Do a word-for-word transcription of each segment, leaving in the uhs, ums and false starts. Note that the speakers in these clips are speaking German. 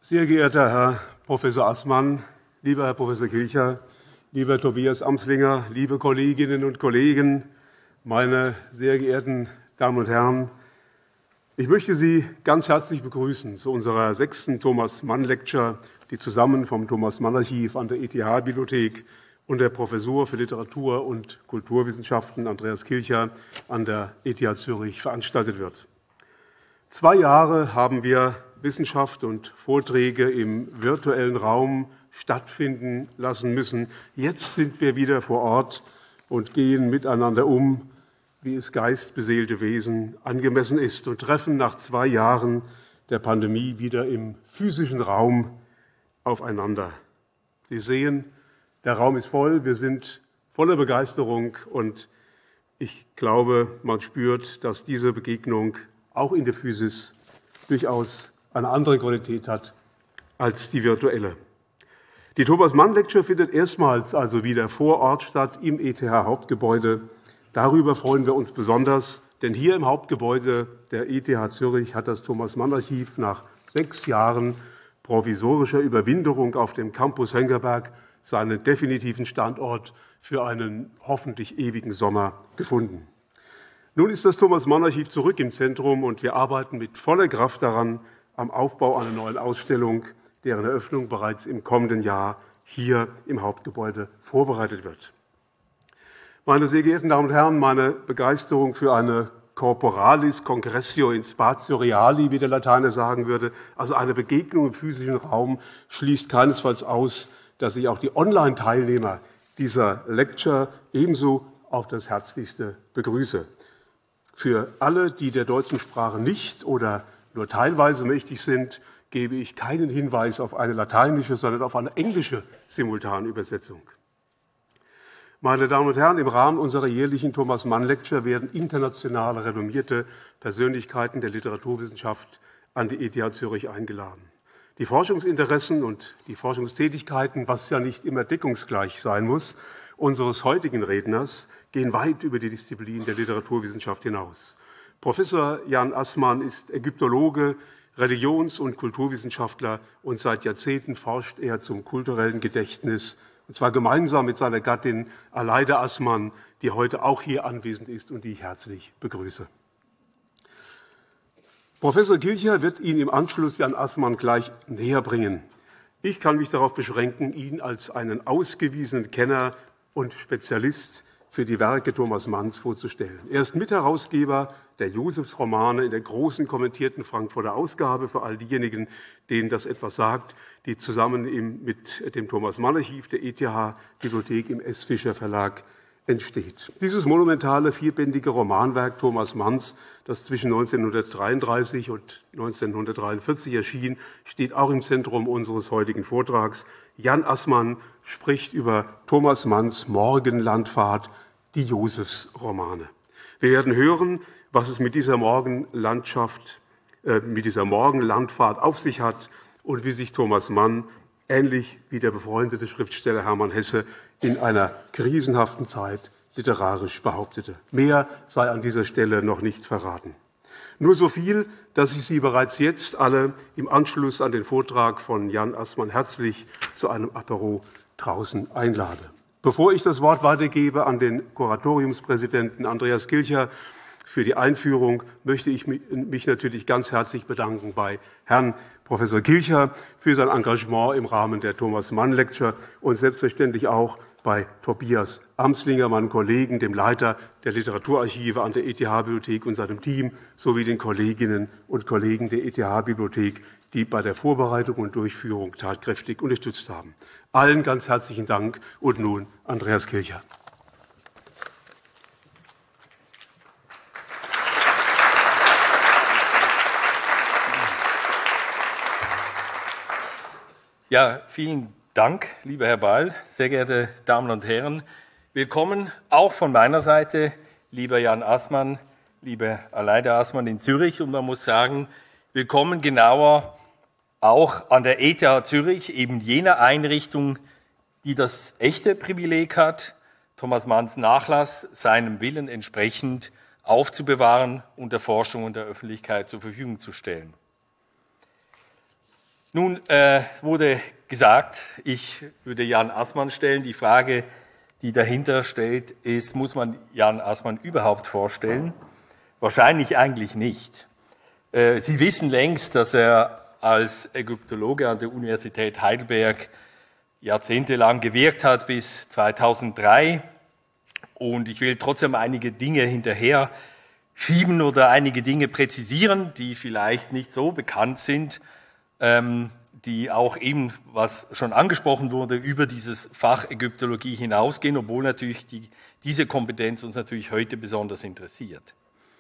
Sehr geehrter Herr Professor Assmann, lieber Herr Professor Kilcher, lieber Tobias Amslinger, liebe Kolleginnen und Kollegen, meine sehr geehrten Damen und Herren, ich möchte Sie ganz herzlich begrüßen zu unserer sechsten Thomas-Mann-Lecture, die zusammen vom Thomas-Mann-Archiv an der E T H-Bibliothek und der Professur für Literatur- und Kulturwissenschaften Andreas Kilcher an der E T H Zürich veranstaltet wird. Zwei Jahre haben wir Wissenschaft und Vorträge im virtuellen Raum stattfinden lassen müssen. Jetzt sind wir wieder vor Ort und gehen miteinander um, wie es geistbeseelte Wesen angemessen ist, und treffen nach zwei Jahren der Pandemie wieder im physischen Raum aufeinander. Sie sehen, der Raum ist voll, wir sind voller Begeisterung und ich glaube, man spürt, dass diese Begegnung auch in der Physis durchaus eine andere Qualität hat als die virtuelle. Die Thomas-Mann-Lecture findet erstmals also wieder vor Ort statt im E T H-Hauptgebäude. Darüber freuen wir uns besonders, denn hier im Hauptgebäude der E T H Zürich hat das Thomas-Mann-Archiv nach sechs Jahren provisorischer Überwinterung auf dem Campus Hönggerberg seinen definitiven Standort für einen hoffentlich ewigen Sommer gefunden. Nun ist das Thomas-Mann-Archiv zurück im Zentrum und wir arbeiten mit voller Kraft daran, am Aufbau einer neuen Ausstellung, deren Eröffnung bereits im kommenden Jahr hier im Hauptgebäude vorbereitet wird. Meine sehr geehrten Damen und Herren, meine Begeisterung für eine Corporalis Congressio in Spatio Reali, wie der Lateiner sagen würde, also eine Begegnung im physischen Raum, schließt keinesfalls aus, dass ich auch die Online-Teilnehmer dieser Lecture ebenso auf das Herzlichste begrüße. Für alle, die der deutschen Sprache nicht oder nur teilweise mächtig sind, gebe ich keinen Hinweis auf eine lateinische, sondern auf eine englische Simultanübersetzung. Meine Damen und Herren, im Rahmen unserer jährlichen Thomas-Mann-Lecture werden international renommierte Persönlichkeiten der Literaturwissenschaft an die E T H Zürich eingeladen. Die Forschungsinteressen und die Forschungstätigkeiten, was ja nicht immer deckungsgleich sein muss, unseres heutigen Redners gehen weit über die Disziplin der Literaturwissenschaft hinaus. Professor Jan Assmann ist Ägyptologe, Religions- und Kulturwissenschaftler und seit Jahrzehnten forscht er zum kulturellen Gedächtnis, und zwar gemeinsam mit seiner Gattin Aleida Assmann, die heute auch hier anwesend ist und die ich herzlich begrüße. Professor Kilcher wird Ihnen im Anschluss Jan Assmann gleich näher bringen. Ich kann mich darauf beschränken, ihn als einen ausgewiesenen Kenner und Spezialist für die Werke Thomas Manns vorzustellen. Er ist Mitherausgeber der Josefsromane in der großen kommentierten Frankfurter Ausgabe, für all diejenigen, denen das etwas sagt, die zusammen im, mit dem Thomas-Mann-Archiv der E T H-Bibliothek im S. Fischer Verlag entsteht. Dieses monumentale vierbändige Romanwerk Thomas Manns, das zwischen neunzehnhundertdreiunddreißig und neunzehnhundertdreiundvierzig erschien, steht auch im Zentrum unseres heutigen Vortrags. Jan Assmann spricht über Thomas Manns Morgenlandfahrt, die Josefsromane. Wir werden hören, was es mit dieser Morgenlandschaft, äh, mit dieser Morgenlandfahrt auf sich hat und wie sich Thomas Mann, ähnlich wie der befreundete Schriftsteller Hermann Hesse, in einer krisenhaften Zeit literarisch behauptete. Mehr sei an dieser Stelle noch nicht verraten. Nur so viel, dass ich Sie bereits jetzt alle im Anschluss an den Vortrag von Jan Assmann herzlich zu einem Apero draußen einlade. Bevor ich das Wort weitergebe an den Kuratoriumspräsidenten Andreas Kilcher für die Einführung, möchte ich mich natürlich ganz herzlich bedanken bei Herrn Professor Kilcher für sein Engagement im Rahmen der Thomas-Mann-Lecture und selbstverständlich auch bei Tobias Amslinger, meinem Kollegen, dem Leiter der Literaturarchive an der E T H-Bibliothek und seinem Team, sowie den Kolleginnen und Kollegen der E T H-Bibliothek, die bei der Vorbereitung und Durchführung tatkräftig unterstützt haben. Allen ganz herzlichen Dank und nun Andreas Kilcher. Ja, vielen Dank, lieber Herr Ball, sehr geehrte Damen und Herren. Willkommen auch von meiner Seite, lieber Jan Assmann, liebe Aleida Assmann in Zürich. Und man muss sagen, willkommen genauer auch an der E T H Zürich, eben jener Einrichtung, die das echte Privileg hat, Thomas Manns Nachlass seinem Willen entsprechend aufzubewahren und der Forschung und der Öffentlichkeit zur Verfügung zu stellen. Nun äh, wurde gesagt, ich würde Jan Assmann stellen. Die Frage, die dahinter steht, ist, muss man Jan Assmann überhaupt vorstellen? Wahrscheinlich eigentlich nicht. Äh, Sie wissen längst, dass er als Ägyptologe an der Universität Heidelberg jahrzehntelang gewirkt hat, bis zweitausenddrei. Und ich will trotzdem einige Dinge hinterher schieben oder einige Dinge präzisieren, die vielleicht nicht so bekannt sind, ähm, die auch eben, was schon angesprochen wurde, über dieses Fach Ägyptologie hinausgehen, obwohl natürlich die, diese Kompetenz uns natürlich heute besonders interessiert.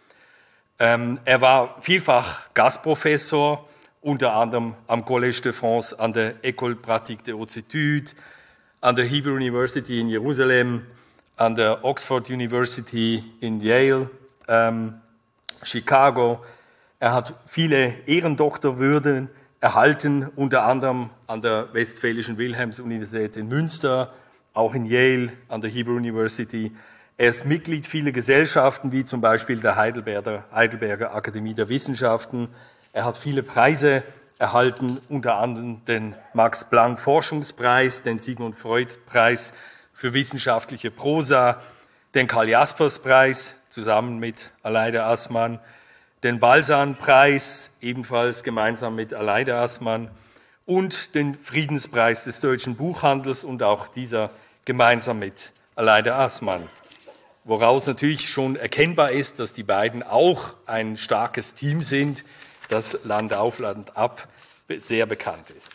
Ähm, er war vielfach Gastprofessor, unter anderem am Collège de France, an der École Pratique des Hautes Études, an der Hebrew University in Jerusalem, an der Oxford University in Yale, ähm, Chicago. Er hat viele Ehrendoktorwürden erhalten, unter anderem an der Westfälischen Wilhelms-Universität in Münster, auch in Yale, an der Hebrew University. Er ist Mitglied vieler Gesellschaften, wie zum Beispiel der Heidelberger, Heidelberger Akademie der Wissenschaften. Er hat viele Preise erhalten, unter anderem den Max-Planck-Forschungspreis, den Sigmund-Freud-Preis für wissenschaftliche Prosa, den Karl-Jaspers-Preis zusammen mit Aleida Assmann, den Balzan-Preis, ebenfalls gemeinsam mit Aleida Assmann, und den Friedenspreis des deutschen Buchhandels und auch dieser gemeinsam mit Aleida Assmann. Woraus natürlich schon erkennbar ist, dass die beiden auch ein starkes Team sind, das Land auf, Land ab sehr bekannt ist.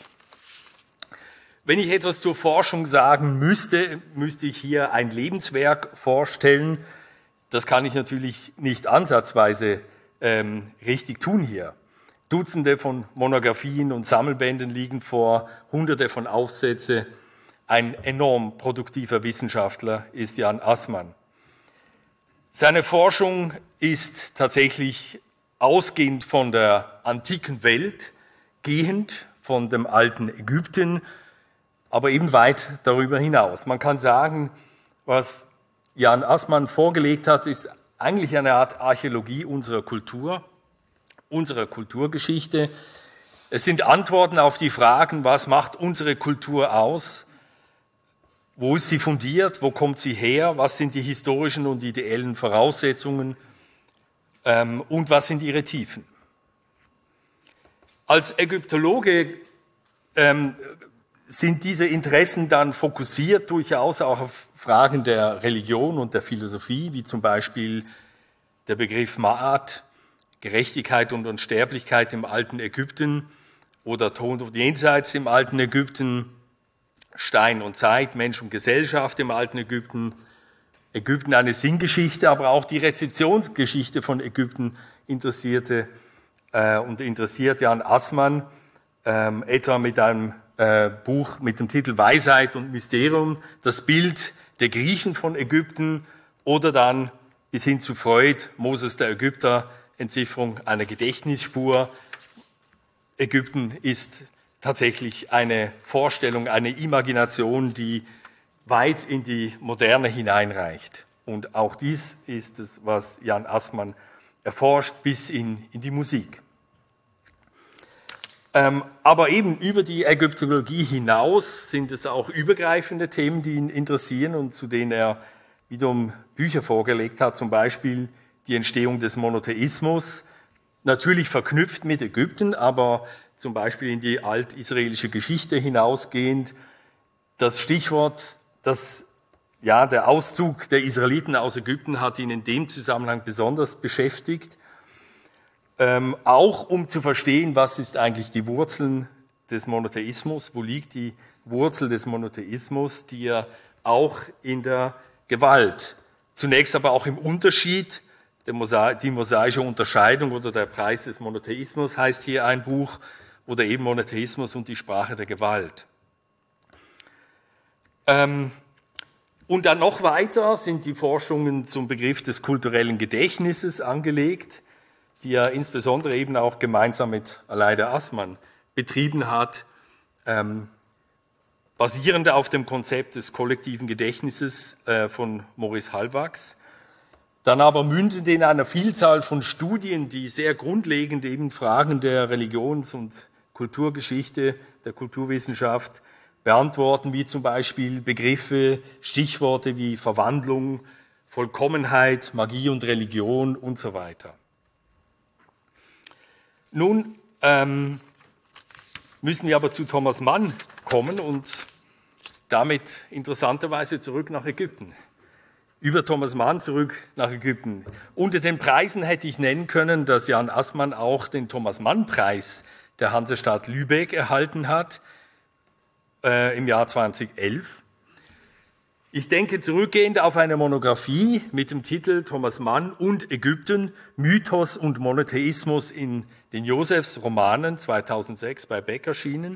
Wenn ich etwas zur Forschung sagen müsste, müsste ich hier ein Lebenswerk vorstellen. Das kann ich natürlich nicht ansatzweise ähm, richtig tun hier. Dutzende von Monographien und Sammelbänden liegen vor, Hunderte von Aufsätzen. Ein enorm produktiver Wissenschaftler ist Jan Assmann. Seine Forschung ist tatsächlich ausgehend von der antiken Welt, gehend von dem alten Ägypten, aber eben weit darüber hinaus. Man kann sagen, was Jan Assmann vorgelegt hat, ist eigentlich eine Art Archäologie unserer Kultur, unserer Kulturgeschichte. Es sind Antworten auf die Fragen, was macht unsere Kultur aus? Wo ist sie fundiert? Wo kommt sie her? Was sind die historischen und ideellen Voraussetzungen? Ähm, und was sind ihre Tiefen? Als Ägyptologe ähm, sind diese Interessen dann fokussiert durchaus auch auf Fragen der Religion und der Philosophie, wie zum Beispiel der Begriff Ma'at, Gerechtigkeit und Unsterblichkeit im alten Ägypten, oder Tod und Jenseits im alten Ägypten, Stein und Zeit, Mensch und Gesellschaft im alten Ägypten, Ägypten eine Sinngeschichte, aber auch die Rezeptionsgeschichte von Ägypten interessierte äh, und interessiert Jan Assmann, ähm, etwa mit einem äh, Buch mit dem Titel Weisheit und Mysterium, das Bild der Griechen von Ägypten, oder dann bis hin zu Freud, Moses der Ägypter, Entzifferung einer Gedächtnisspur. Ägypten ist tatsächlich eine Vorstellung, eine Imagination, die weit in die Moderne hineinreicht. Und auch dies ist es, was Jan Assmann erforscht, bis in, in die Musik. Ähm, aber eben über die Ägyptologie hinaus sind es auch übergreifende Themen, die ihn interessieren und zu denen er wiederum Bücher vorgelegt hat, zum Beispiel die Entstehung des Monotheismus, natürlich verknüpft mit Ägypten, aber zum Beispiel in die altisraelische Geschichte hinausgehend. Das Stichwort, das, ja, der Auszug der Israeliten aus Ägypten hat ihn in dem Zusammenhang besonders beschäftigt, ähm, auch um zu verstehen, was ist eigentlich die Wurzeln des Monotheismus, wo liegt die Wurzel des Monotheismus, die ja auch in der Gewalt, zunächst aber auch im Unterschied, die mosaische Unterscheidung oder der Preis des Monotheismus heißt hier ein Buch, oder eben Monotheismus und die Sprache der Gewalt. Ähm, und dann noch weiter sind die Forschungen zum Begriff des kulturellen Gedächtnisses angelegt, die er insbesondere eben auch gemeinsam mit Aleida Assmann betrieben hat, ähm, basierend auf dem Konzept des kollektiven Gedächtnisses äh, von Maurice Halbwachs. Dann aber mündend in einer Vielzahl von Studien, die sehr grundlegend eben Fragen der Religions- und Kulturgeschichte, der Kulturwissenschaft beantworten, wie zum Beispiel Begriffe, Stichworte wie Verwandlung, Vollkommenheit, Magie und Religion und so weiter. Nun ähm, müssen wir aber zu Thomas Mann kommen und damit interessanterweise zurück nach Ägypten. Über Thomas Mann zurück nach Ägypten. Unter den Preisen hätte ich nennen können, dass Jan Assmann auch den Thomas-Mann-Preis der Hansestadt Lübeck erhalten hat, äh, im Jahr zweitausendelf. Ich denke zurückgehend auf eine Monographie mit dem Titel Thomas Mann und Ägypten, Mythos und Monotheismus in den Josefs-Romanen, zweitausendsechs bei Beck erschienen.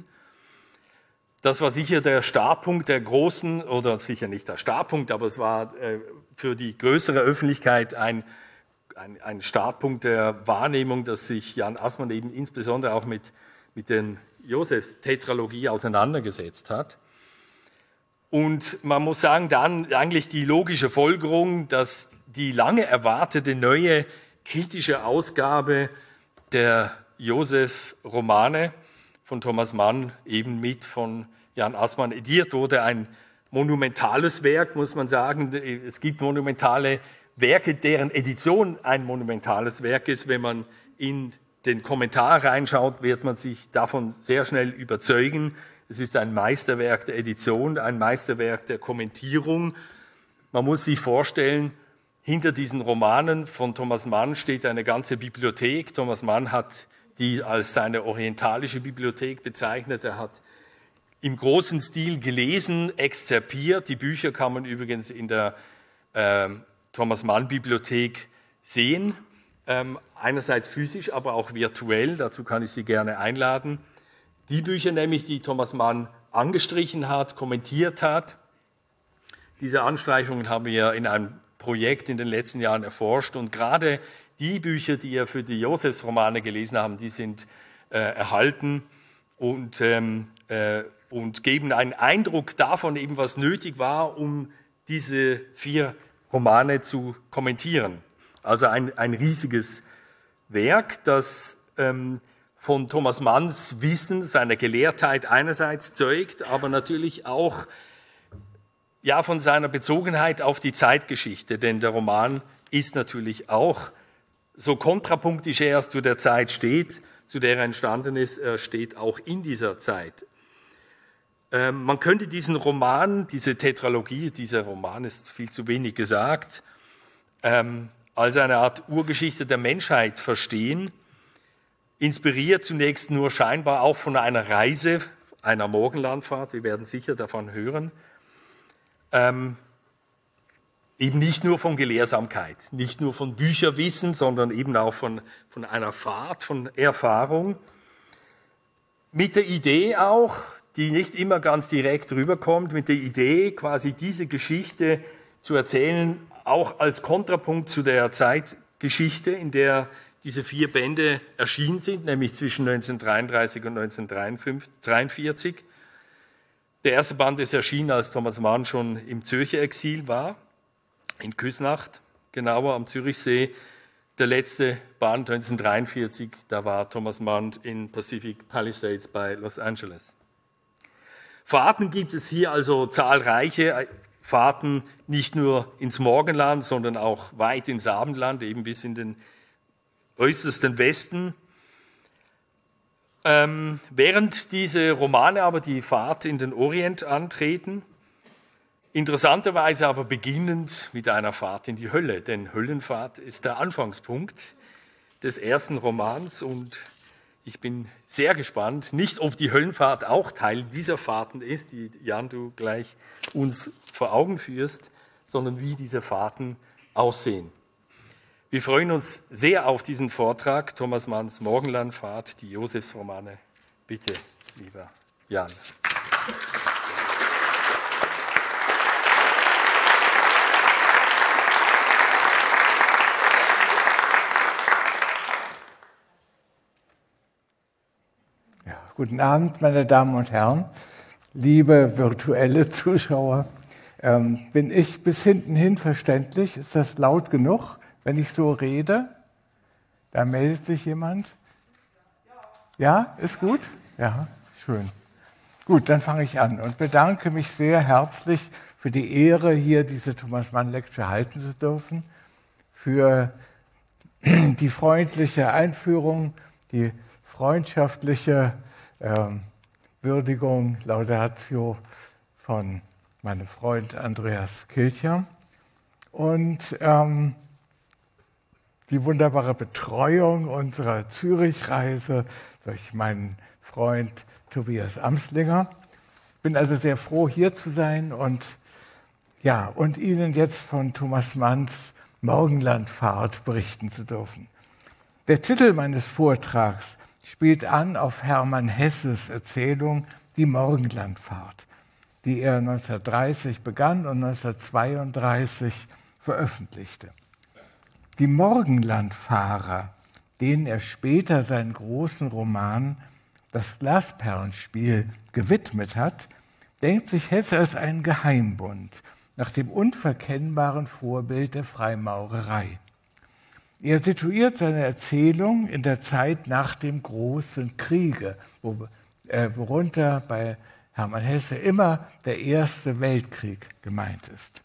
Das war sicher der Startpunkt der großen, oder sicher nicht der Startpunkt, aber es war äh, für die größere Öffentlichkeit ein, ein, ein Startpunkt der Wahrnehmung, dass sich Jan Assmann eben insbesondere auch mit, mit den Josefs-Tetralogie auseinandergesetzt hat. Und man muss sagen, dann eigentlich die logische Folgerung, dass die lange erwartete neue kritische Ausgabe der Josef-Romane von Thomas Mann eben mit von Jan Assmann ediert wurde. Ein monumentales Werk, muss man sagen. Es gibt monumentale Werke, deren Edition ein monumentales Werk ist. Wenn man in den Kommentar reinschaut, wird man sich davon sehr schnell überzeugen. Es ist ein Meisterwerk der Edition, ein Meisterwerk der Kommentierung. Man muss sich vorstellen, hinter diesen Romanen von Thomas Mann steht eine ganze Bibliothek. Thomas Mann hat die als seine orientalische Bibliothek bezeichnet. Er hat im großen Stil gelesen, exzerpiert. Die Bücher kann man übrigens in der äh, Thomas Mann Bibliothek sehen. Ähm, einerseits physisch, aber auch virtuell. Dazu kann ich Sie gerne einladen. Die Bücher nämlich, die Thomas Mann angestrichen hat, kommentiert hat. Diese Anstreichungen haben wir in einem Projekt in den letzten Jahren erforscht. Und gerade die Bücher, die wir für die Josefs-Romane gelesen haben, die sind äh, erhalten und, ähm, äh, und geben einen Eindruck davon, eben, was nötig war, um diese vier Romane zu kommentieren. Also ein, ein riesiges Werk, das ähm, von Thomas Manns Wissen, seiner Gelehrtheit einerseits zeugt, aber natürlich auch ja, von seiner Bezogenheit auf die Zeitgeschichte, denn der Roman ist natürlich auch, so kontrapunktisch er zu der Zeit steht, zu der er entstanden ist, er steht auch in dieser Zeit. Ähm, man könnte diesen Roman, diese Tetralogie, dieser Roman ist viel zu wenig gesagt, ähm, als eine Art Urgeschichte der Menschheit verstehen, inspiriert zunächst nur scheinbar auch von einer Reise, einer Morgenlandfahrt, wir werden sicher davon hören, ähm, eben nicht nur von Gelehrsamkeit, nicht nur von Bücherwissen, sondern eben auch von, von einer Fahrt, von Erfahrung, mit der Idee auch, die nicht immer ganz direkt rüberkommt, mit der Idee, quasi diese Geschichte zu erzählen, auch als Kontrapunkt zu der Zeitgeschichte, in der diese vier Bände erschienen sind, nämlich zwischen neunzehnhundertdreiunddreißig und neunzehnhundertdreiundvierzig. Der erste Band ist erschienen, als Thomas Mann schon im Zürcher Exil war, in Küsnacht, genauer am Zürichsee. Der letzte Band neunzehnhundertdreiundvierzig, da war Thomas Mann in Pacific Palisades bei Los Angeles. Fahrten gibt es hier also zahlreiche, Fahrten nicht nur ins Morgenland, sondern auch weit ins Abendland, eben bis in den äußersten Westen. Ähm, während diese Romane aber die Fahrt in den Orient antreten, interessanterweise aber beginnend mit einer Fahrt in die Hölle, denn Höllenfahrt ist der Anfangspunkt des ersten Romans und ich bin sehr gespannt, nicht ob die Höllenfahrt auch Teil dieser Fahrten ist, die Jan, du gleich uns vor Augen führst, sondern wie diese Fahrten aussehen. Wir freuen uns sehr auf diesen Vortrag, Thomas Manns Morgenlandfahrt, die Josefs-Romane. Bitte, lieber Jan. Ja, guten Abend, meine Damen und Herren, liebe virtuelle Zuschauer. Ähm, bin ich bis hinten hin verständlich? Ist das laut genug, wenn ich so rede? Da meldet sich jemand. Ja, ist gut? Ja, schön. Gut, dann fange ich an und bedanke mich sehr herzlich für die Ehre, hier diese Thomas Mann Lecture halten zu dürfen, für die freundliche Einführung, die freundschaftliche ähm, Würdigung, Laudatio von meinem Freund Andreas Kilcher und ähm, die wunderbare Betreuung unserer Zürich-Reise durch meinen Freund Tobias Amslinger. Ich bin also sehr froh, hier zu sein und, ja, und Ihnen jetzt von Thomas Manns Morgenlandfahrt berichten zu dürfen. Der Titel meines Vortrags spielt an auf Hermann Hesses Erzählung Die Morgenlandfahrt, die er neunzehnhundertdreißig begann und neunzehnhundertzweiunddreißig veröffentlichte. Die Morgenlandfahrer, denen er später seinen großen Roman Das Glasperlenspiel gewidmet hat, denkt sich Hesse als einen Geheimbund nach dem unverkennbaren Vorbild der Freimaurerei. Er situiert seine Erzählung in der Zeit nach dem Großen Kriege, wo, äh, worunter bei Hermann Hesse immer der Erste Weltkrieg gemeint ist,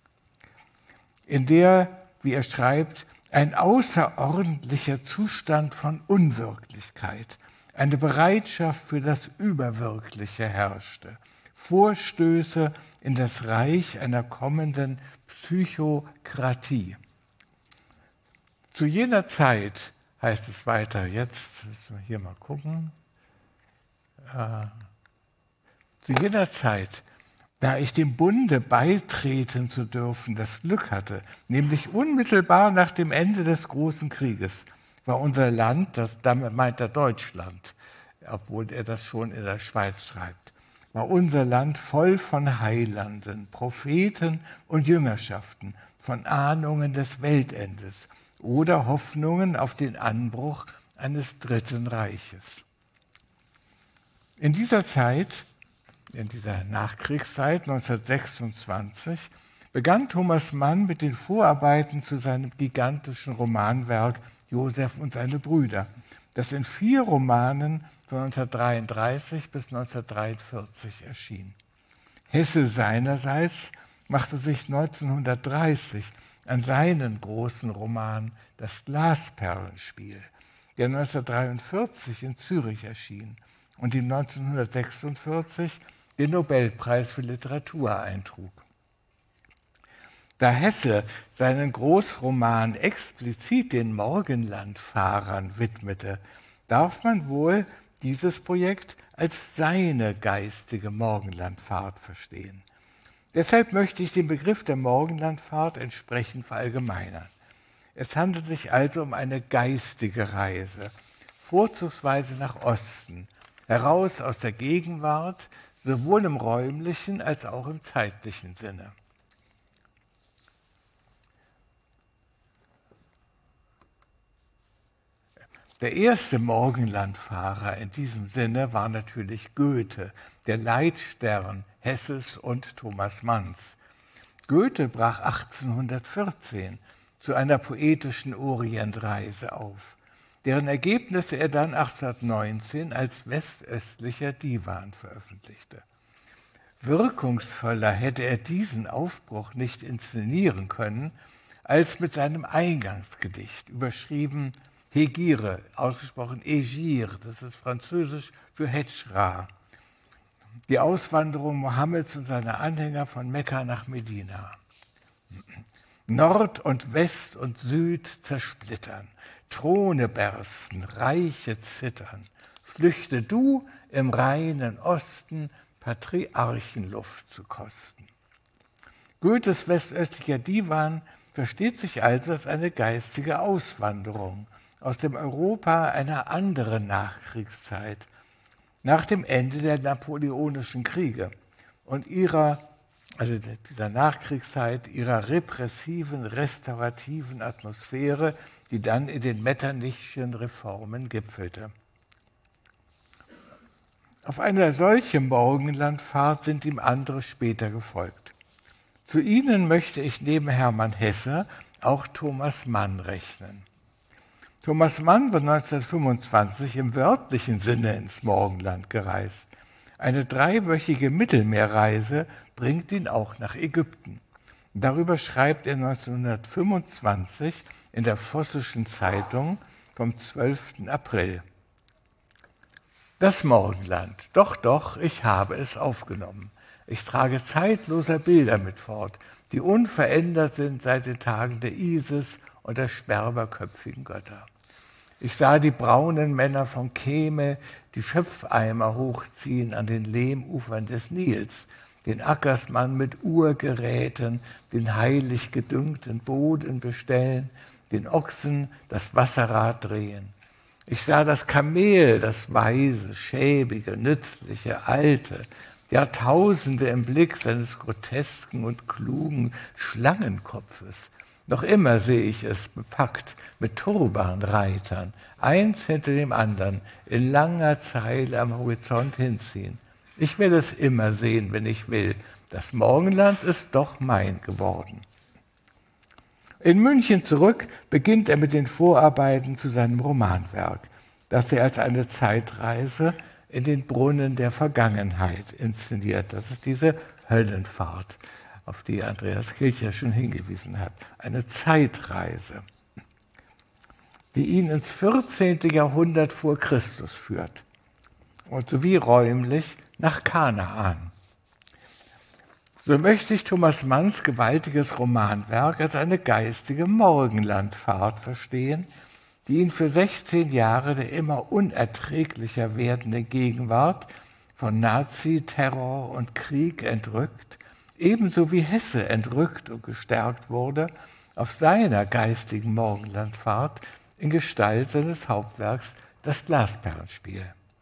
in der, wie er schreibt, ein außerordentlicher Zustand von Unwirklichkeit, eine Bereitschaft für das Überwirkliche herrschte, Vorstöße in das Reich einer kommenden Psychokratie. Zu jener Zeit, heißt es weiter, jetzt müssen wir hier mal gucken, äh, zu jener Zeit, da ich dem Bunde beitreten zu dürfen, das Glück hatte, nämlich unmittelbar nach dem Ende des Großen Krieges, war unser Land, das, damit meint er Deutschland, obwohl er das schon in der Schweiz schreibt, war unser Land voll von Heilanden, Propheten und Jüngerschaften, von Ahnungen des Weltendes oder Hoffnungen auf den Anbruch eines Dritten Reiches. In dieser Zeit, in dieser Nachkriegszeit neunzehnhundertsechsundzwanzig, begann Thomas Mann mit den Vorarbeiten zu seinem gigantischen Romanwerk Josef und seine Brüder, das in vier Romanen von neunzehnhundertdreiunddreißig bis neunzehnhundertdreiundvierzig erschien. Hesse seinerseits machte sich neunzehnhundertdreißig an seinen großen Roman Das Glasperlenspiel, der neunzehnhundertdreiundvierzig in Zürich erschien und ihm neunzehnhundertsechsundvierzig den Nobelpreis für Literatur eintrug. Da Hesse seinen Großroman explizit den Morgenlandfahrern widmete, darf man wohl dieses Projekt als seine geistige Morgenlandfahrt verstehen. Deshalb möchte ich den Begriff der Morgenlandfahrt entsprechend verallgemeinern. Es handelt sich also um eine geistige Reise, vorzugsweise nach Osten, heraus aus der Gegenwart, sowohl im räumlichen als auch im zeitlichen Sinne. Der erste Morgenlandfahrer in diesem Sinne war natürlich Goethe, der Leitstern Hesses und Thomas Manns. Goethe brach achtzehnhundertvierzehn zu einer poetischen Orientreise auf, deren Ergebnisse er dann achtzehnhundertneunzehn als westöstlicher Divan veröffentlichte. Wirkungsvoller hätte er diesen Aufbruch nicht inszenieren können, als mit seinem Eingangsgedicht, überschrieben Hegire, ausgesprochen Egir, das ist französisch für Hedschra, die Auswanderung Mohammeds und seiner Anhänger von Mekka nach Medina. Nord und West und Süd zersplittern, Throne bersten, Reiche zittern. Flüchte du im reinen Osten, Patriarchenluft zu kosten. Goethes westöstlicher Divan versteht sich also als eine geistige Auswanderung aus dem Europa einer anderen Nachkriegszeit, nach dem Ende der Napoleonischen Kriege und ihrer, also dieser Nachkriegszeit, ihrer repressiven, restaurativen Atmosphäre, die dann in den Metternichschen Reformen gipfelte. Auf eine solche Morgenlandfahrt sind ihm andere später gefolgt. Zu ihnen möchte ich neben Hermann Hesse auch Thomas Mann rechnen. Thomas Mann war neunzehnhundertfünfundzwanzig im wörtlichen Sinne ins Morgenland gereist. Eine dreiwöchige Mittelmeerreise bringt ihn auch nach Ägypten. Darüber schreibt er neunzehnhundertfünfundzwanzig in der Vossischen Zeitung vom zwölften April. Das Morgenland, doch, doch, ich habe es aufgenommen. Ich trage zeitloser Bilder mit fort, die unverändert sind seit den Tagen der Isis und der sperberköpfigen Götter. Ich sah die braunen Männer von Keme, die Schöpfeimer hochziehen an den Lehmufern des Nils, den Ackersmann mit Uhrgeräten, den heilig gedüngten Boden bestellen, den Ochsen das Wasserrad drehen. Ich sah das Kamel, das weise, schäbige, nützliche, alte, Jahrtausende im Blick seines grotesken und klugen Schlangenkopfes. Noch immer sehe ich es bepackt mit Turbanreitern, eins hinter dem anderen, in langer Zeile am Horizont hinziehen. Ich werde es immer sehen, wenn ich will. Das Morgenland ist doch mein geworden. In München zurück beginnt er mit den Vorarbeiten zu seinem Romanwerk, das er als eine Zeitreise in den Brunnen der Vergangenheit inszeniert. Das ist diese Höllenfahrt, auf die Andreas Kilcher schon hingewiesen hat. Eine Zeitreise, die ihn ins vierzehnte Jahrhundert vor Christus führt und sowie räumlich nach Kanaan. So möchte ich Thomas Manns gewaltiges Romanwerk als eine geistige Morgenlandfahrt verstehen, die ihn für sechzehn Jahre der immer unerträglicher werdenden Gegenwart von Nazi-Terror und Krieg entrückt, ebenso wie Hesse entrückt und gestärkt wurde auf seiner geistigen Morgenlandfahrt in Gestalt seines Hauptwerks Das Glasperlenspiel.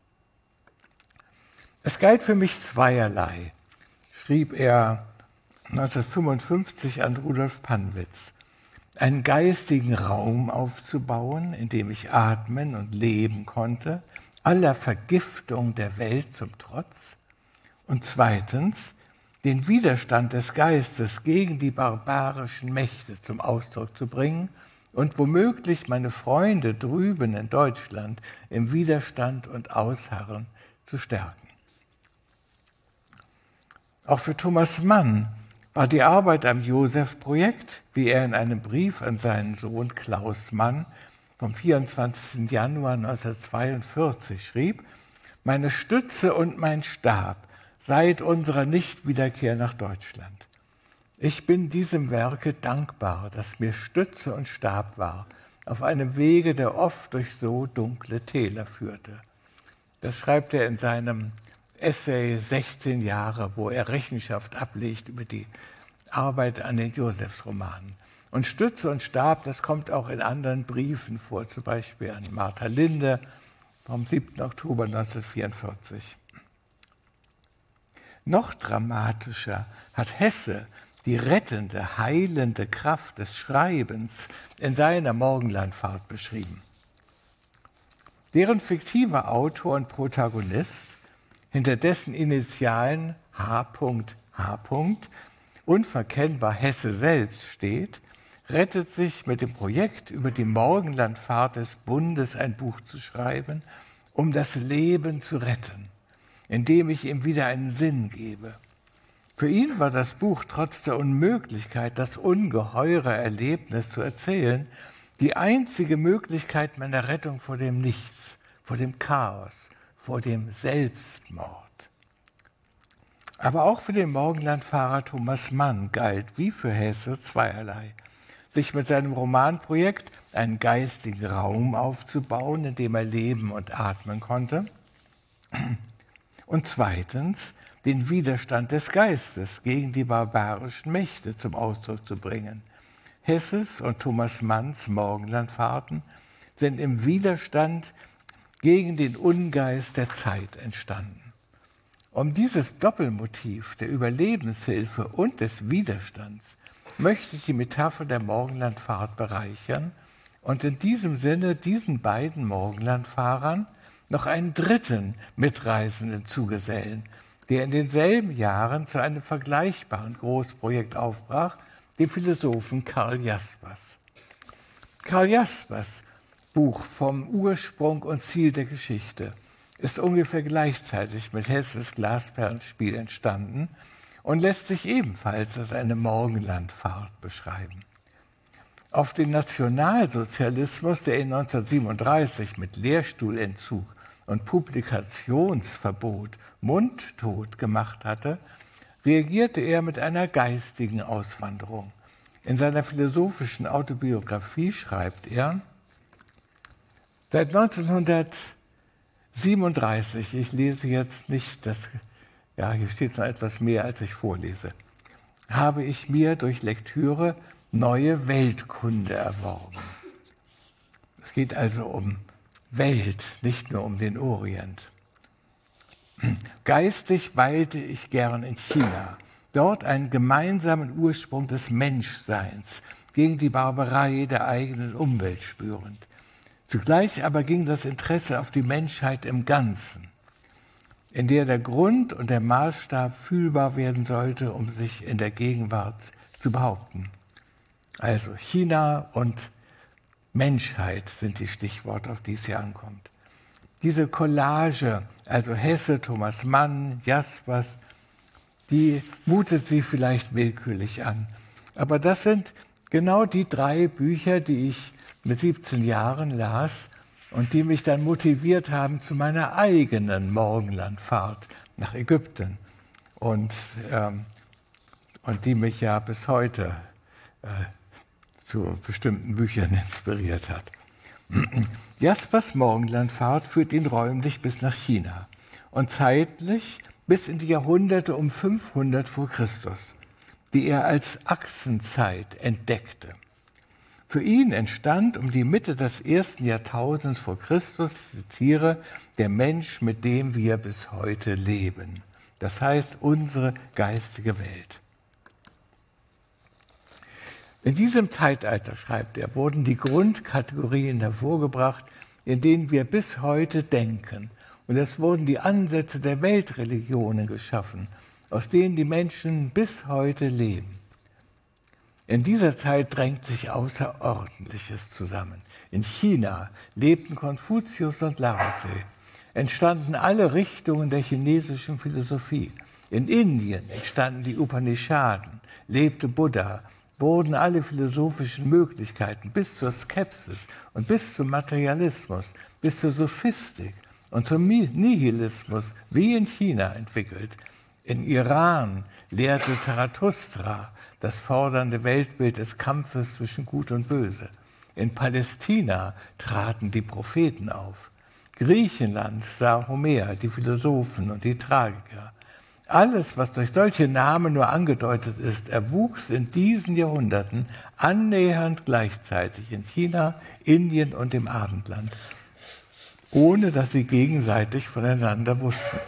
Es galt für mich zweierlei, schrieb er neunzehnhundertfünfundfünfzig an Rudolf Pannwitz, einen geistigen Raum aufzubauen, in dem ich atmen und leben konnte, aller Vergiftung der Welt zum Trotz, und zweitens den Widerstand des Geistes gegen die barbarischen Mächte zum Ausdruck zu bringen und womöglich meine Freunde drüben in Deutschland im Widerstand und Ausharren zu stärken. Auch für Thomas Mann war die Arbeit am Josef-Projekt, wie er in einem Brief an seinen Sohn Klaus Mann vom vierundzwanzigsten Januar neunzehnhundertzweiundvierzig schrieb, meine Stütze und mein Stab seit unserer Nichtwiederkehr nach Deutschland. Ich bin diesem Werke dankbar, das mir Stütze und Stab war, auf einem Wege, der oft durch so dunkle Täler führte. Das schreibt er in seinem Essay sechzehn Jahre, wo er Rechenschaft ablegt über die Arbeit an den Josefsromanen. Und Stütze und Stab, das kommt auch in anderen Briefen vor, zum Beispiel an Martha Linde vom siebten Oktober neunzehnhundertvierundvierzig. Noch dramatischer hat Hesse die rettende, heilende Kraft des Schreibens in seiner Morgenlandfahrt beschrieben. Deren fiktiver Autor und Protagonist, hinter dessen Initialen H H unverkennbar Hesse selbst steht, rettet sich mit dem Projekt, über die Morgenlandfahrt des Bundes ein Buch zu schreiben, um das Leben zu retten, indem ich ihm wieder einen Sinn gebe. Für ihn war das Buch trotz der Unmöglichkeit, das ungeheure Erlebnis zu erzählen, die einzige Möglichkeit meiner Rettung vor dem Nichts, vor dem Chaos, vor dem Selbstmord. Aber auch für den Morgenlandfahrer Thomas Mann galt, wie für Hesse, zweierlei. Sich mit seinem Romanprojekt einen geistigen Raum aufzubauen, in dem er leben und atmen konnte. Und zweitens, den Widerstand des Geistes gegen die barbarischen Mächte zum Ausdruck zu bringen. Hesses und Thomas Manns Morgenlandfahrten sind im Widerstand gegen den Ungeist der Zeit entstanden. Um dieses Doppelmotiv der Überlebenshilfe und des Widerstands möchte ich die Metapher der Morgenlandfahrt bereichern und in diesem Sinne diesen beiden Morgenlandfahrern noch einen dritten Mitreisenden zugesellen, der in denselben Jahren zu einem vergleichbaren Großprojekt aufbrach, dem Philosophen Karl Jaspers. Karl Jaspers, Buch vom Ursprung und Ziel der Geschichte ist ungefähr gleichzeitig mit Hesses Glasperlenspiel entstanden und lässt sich ebenfalls als eine Morgenlandfahrt beschreiben. Auf den Nationalsozialismus, der ihn neunzehnhundertsiebenunddreißig mit Lehrstuhlentzug und Publikationsverbot mundtot gemacht hatte, reagierte er mit einer geistigen Auswanderung. In seiner philosophischen Autobiografie schreibt er: Seit neunzehnhundertsiebenunddreißig, ich lese jetzt nicht, das, ja, hier steht noch etwas mehr, als ich vorlese, habe ich mir durch Lektüre neue Weltkunde erworben. Es geht also um Welt, nicht nur um den Orient. Geistig weilte ich gern in China, dort einen gemeinsamen Ursprung des Menschseins gegen die Barbarei der eigenen Umwelt spürend. Zugleich aber ging das Interesse auf die Menschheit im Ganzen, in der der Grund und der Maßstab fühlbar werden sollte, um sich in der Gegenwart zu behaupten. Also China und Menschheit sind die Stichworte, auf die es hier ankommt. Diese Collage, also Hesse, Thomas Mann, Jaspers, die mutet sie vielleicht willkürlich an. Aber das sind genau die drei Bücher, die ich mit siebzehn Jahren las und die mich dann motiviert haben zu meiner eigenen Morgenlandfahrt nach Ägypten und, ähm, und die mich ja bis heute äh, zu bestimmten Büchern inspiriert hat. Jaspers Morgenlandfahrt führt ihn räumlich bis nach China und zeitlich bis in die Jahrhunderte um fünfhundert vor Christus, die er als Achsenzeit entdeckte. Für ihn entstand um die Mitte des ersten Jahrtausends vor Christus, ich zitiere, der Mensch, mit dem wir bis heute leben. Das heißt, unsere geistige Welt. In diesem Zeitalter, schreibt er, wurden die Grundkategorien hervorgebracht, in denen wir bis heute denken. Und es wurden die Ansätze der Weltreligionen geschaffen, aus denen die Menschen bis heute leben. In dieser Zeit drängt sich Außerordentliches zusammen. In China lebten Konfuzius und Lao Tse, entstanden alle Richtungen der chinesischen Philosophie. In Indien entstanden die Upanishaden, lebte Buddha, wurden alle philosophischen Möglichkeiten bis zur Skepsis und bis zum Materialismus, bis zur Sophistik und zum Nihilismus wie in China entwickelt. In Iran lehrte Zarathustra das fordernde Weltbild des Kampfes zwischen Gut und Böse. In Palästina traten die Propheten auf. Griechenland sah Homer, die Philosophen und die Tragiker. Alles, was durch solche Namen nur angedeutet ist, erwuchs in diesen Jahrhunderten annähernd gleichzeitig in China, Indien und dem Abendland, ohne dass sie gegenseitig voneinander wussten.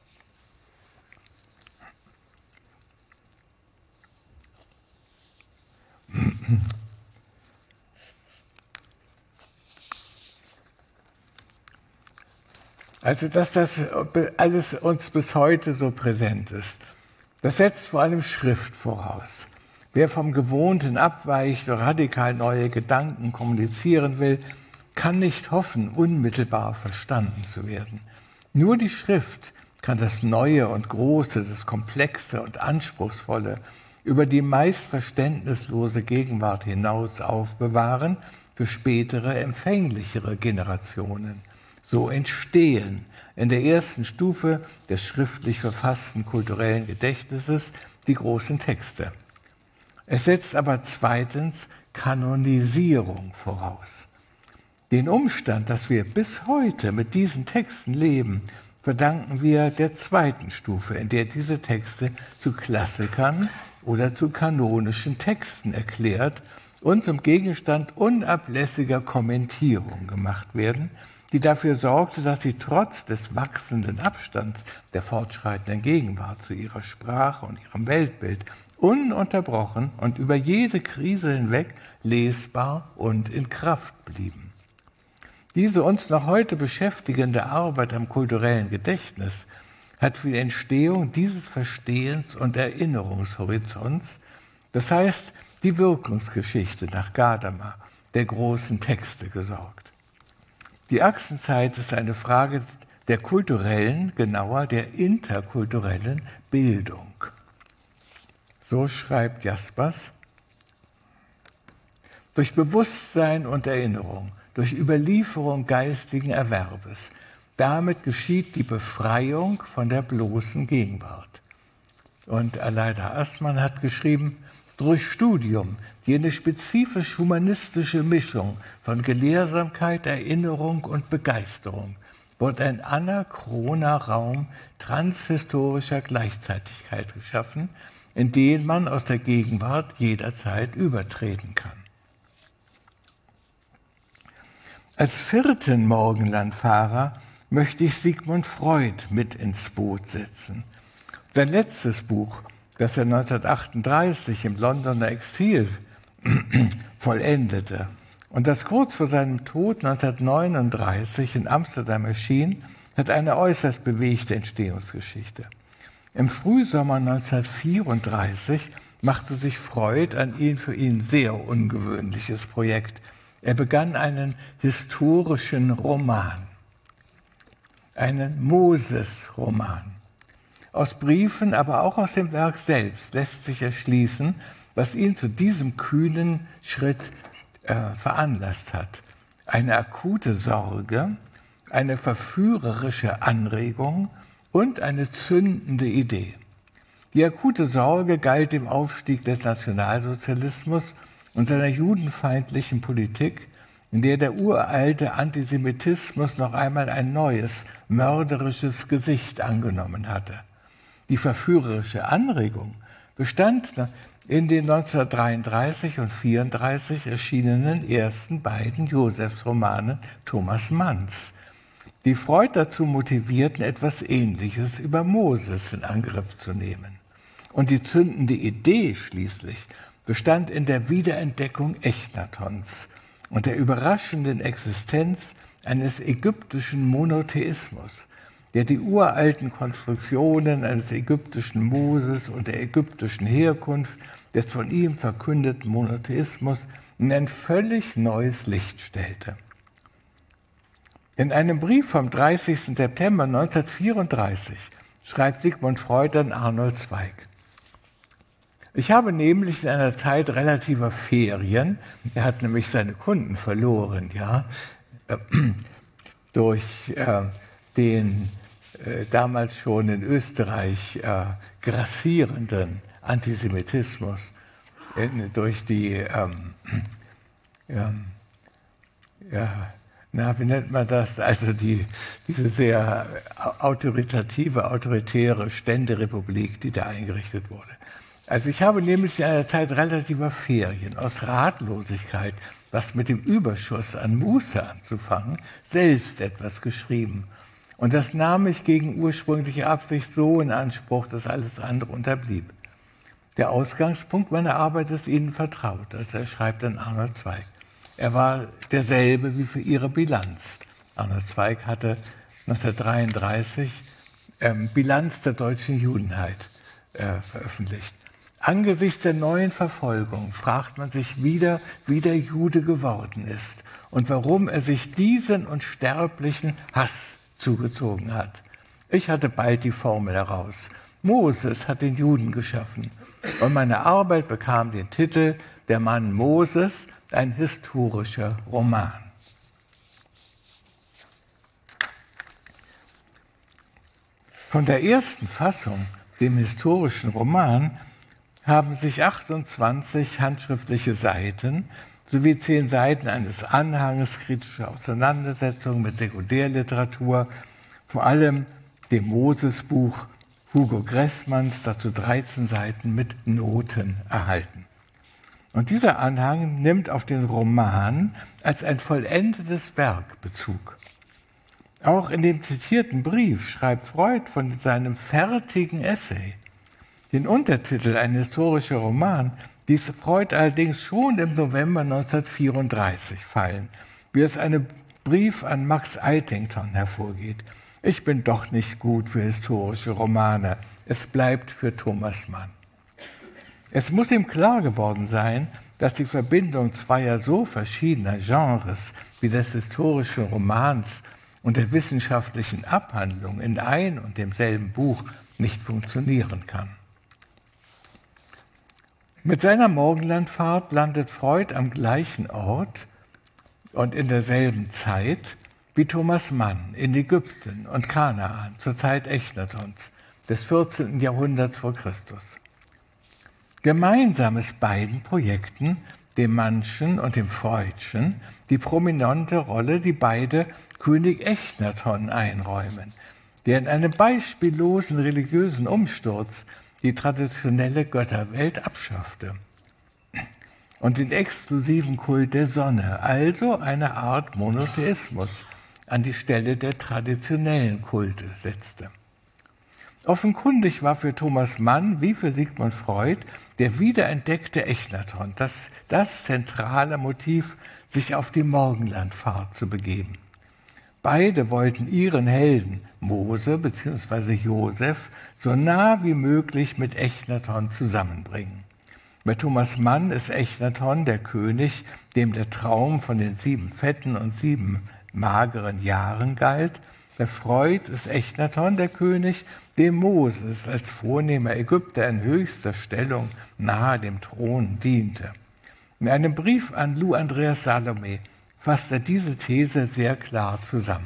Also, dass das alles uns bis heute so präsent ist, das setzt vor allem Schrift voraus. Wer vom Gewohnten abweicht oder radikal neue Gedanken kommunizieren will, kann nicht hoffen, unmittelbar verstanden zu werden. Nur die Schrift kann das Neue und Große, das Komplexe und Anspruchsvolle über die meist verständnislose Gegenwart hinaus aufbewahren für spätere, empfänglichere Generationen. So entstehen in der ersten Stufe des schriftlich verfassten kulturellen Gedächtnisses die großen Texte. Es setzt aber zweitens Kanonisierung voraus. Den Umstand, dass wir bis heute mit diesen Texten leben, verdanken wir der zweiten Stufe, in der diese Texte zu Klassikern oder zu kanonischen Texten erklärt und zum Gegenstand unablässiger Kommentierung gemacht werden, die dafür sorgte, dass sie trotz des wachsenden Abstands der fortschreitenden Gegenwart zu ihrer Sprache und ihrem Weltbild ununterbrochen und über jede Krise hinweg lesbar und in Kraft blieben. Diese uns noch heute beschäftigende Arbeit am kulturellen Gedächtnis hat für die Entstehung dieses Verstehens und Erinnerungshorizonts, das heißt die Wirkungsgeschichte nach Gadamer, der großen Texte gesorgt. Die Achsenzeit ist eine Frage der kulturellen, genauer der interkulturellen Bildung. So schreibt Jaspers. Durch Bewusstsein und Erinnerung, durch Überlieferung geistigen Erwerbes, damit geschieht die Befreiung von der bloßen Gegenwart. Und Aleida Assmann hat geschrieben, durch Studium, jene spezifisch humanistische Mischung von Gelehrsamkeit, Erinnerung und Begeisterung, wird ein anachroner Raum transhistorischer Gleichzeitigkeit geschaffen, in den man aus der Gegenwart jederzeit übertreten kann. Als vierten Morgenlandfahrer möchte ich Sigmund Freud mit ins Boot setzen. Sein letztes Buch, das er neunzehnhundertachtunddreißig im Londoner Exil vollendete und das kurz vor seinem Tod neunzehnhundertneununddreißig in Amsterdam erschien, hat eine äußerst bewegte Entstehungsgeschichte. Im Frühsommer neunzehnhundertvierunddreißig machte sich Freud ein ihn für ihn sehr ungewöhnliches Projekt. Er begann einen historischen Roman, einen Moses-Roman. Aus Briefen, aber auch aus dem Werk selbst lässt sich erschließen, was ihn zu diesem kühnen Schritt äh, veranlasst hat. Eine akute Sorge, eine verführerische Anregung und eine zündende Idee. Die akute Sorge galt dem Aufstieg des Nationalsozialismus und seiner judenfeindlichen Politik, in der der uralte Antisemitismus noch einmal ein neues, mörderisches Gesicht angenommen hatte. Die verführerische Anregung bestand in den neunzehnhundertdreiunddreißig und neunzehnhundertvierunddreißig erschienenen ersten beiden Josefsromanen Thomas Manns, die Freud dazu motivierten, etwas Ähnliches über Moses in Angriff zu nehmen. Und die zündende Idee schließlich bestand in der Wiederentdeckung Echnatons und der überraschenden Existenz eines ägyptischen Monotheismus, der die uralten Konstruktionen eines ägyptischen Moses und der ägyptischen Herkunft des von ihm verkündeten Monotheismus in ein völlig neues Licht stellte. In einem Brief vom dreißigsten September neunzehnhundertvierunddreißig schreibt Sigmund Freud an Arnold Zweig: Ich habe nämlich in einer Zeit relativer Ferien, er hat nämlich seine Kunden verloren, ja, äh, durch äh, den äh, damals schon in Österreich äh, grassierenden Antisemitismus, äh, durch die, ähm, ähm, ja, na, wie nennt man das, also die, diese sehr autoritative, autoritäre Ständerepublik, die da eingerichtet wurde. Also ich habe nämlich in einer Zeit relativer Ferien aus Ratlosigkeit, was mit dem Überschuss an Muße anzufangen, selbst etwas geschrieben. Und das nahm ich gegen ursprüngliche Absicht so in Anspruch, dass alles andere unterblieb. Der Ausgangspunkt meiner Arbeit ist Ihnen vertraut, also er schreibt an Arnold Zweig. Er war derselbe wie für Ihre Bilanz. Arnold Zweig hatte neunzehnhundertdreiunddreißig ähm, Bilanz der deutschen Judenheit äh, veröffentlicht. Angesichts der neuen Verfolgung fragt man sich wieder, wie der Jude geworden ist und warum er sich diesen unsterblichen Hass zugezogen hat. Ich hatte bald die Formel heraus. Moses hat den Juden geschaffen und meine Arbeit bekam den Titel Der Mann Moses, ein historischer Roman. Von der ersten Fassung, dem historischen Roman, haben sich achtundzwanzig handschriftliche Seiten sowie zehn Seiten eines Anhanges kritischer Auseinandersetzungen mit Sekundärliteratur, vor allem dem Mosesbuch Hugo Gressmanns, dazu dreizehn Seiten mit Noten erhalten. Und dieser Anhang nimmt auf den Roman als ein vollendetes Werk Bezug. Auch in dem zitierten Brief schreibt Freud von seinem fertigen Essay. Den Untertitel Ein historischer Roman ließ Freud allerdings schon im November neunzehnhundertvierunddreißig fallen, wie es einem Brief an Max Eitington hervorgeht. Ich bin doch nicht gut für historische Romane. Es bleibt für Thomas Mann. Es muss ihm klar geworden sein, dass die Verbindung zweier so verschiedener Genres wie des historischen Romans und der wissenschaftlichen Abhandlung in ein und demselben Buch nicht funktionieren kann. Mit seiner Morgenlandfahrt landet Freud am gleichen Ort und in derselben Zeit wie Thomas Mann in Ägypten und Kanaan zur Zeit Echnatons des vierzehnten Jahrhunderts vor Christus. Gemeinsam ist beiden Projekten, dem Mannschen und dem Freudschen, die prominente Rolle, die beide König Echnaton einräumen, der in einem beispiellosen religiösen Umsturz die traditionelle Götterwelt abschaffte und den exklusiven Kult der Sonne, also eine Art Monotheismus, an die Stelle der traditionellen Kulte setzte. Offenkundig war für Thomas Mann wie für Sigmund Freud der wiederentdeckte Echnaton das, das zentrale Motiv, sich auf die Morgenlandfahrt zu begeben. Beide wollten ihren Helden, Mose bzw. Josef, so nah wie möglich mit Echnaton zusammenbringen. Bei Thomas Mann ist Echnaton der König, dem der Traum von den sieben fetten und sieben mageren Jahren galt. Bei Freud ist Echnaton der König, dem Moses als vornehmer Ägypter in höchster Stellung nahe dem Thron diente. In einem Brief an Lou Andreas Salome fasst er diese These sehr klar zusammen.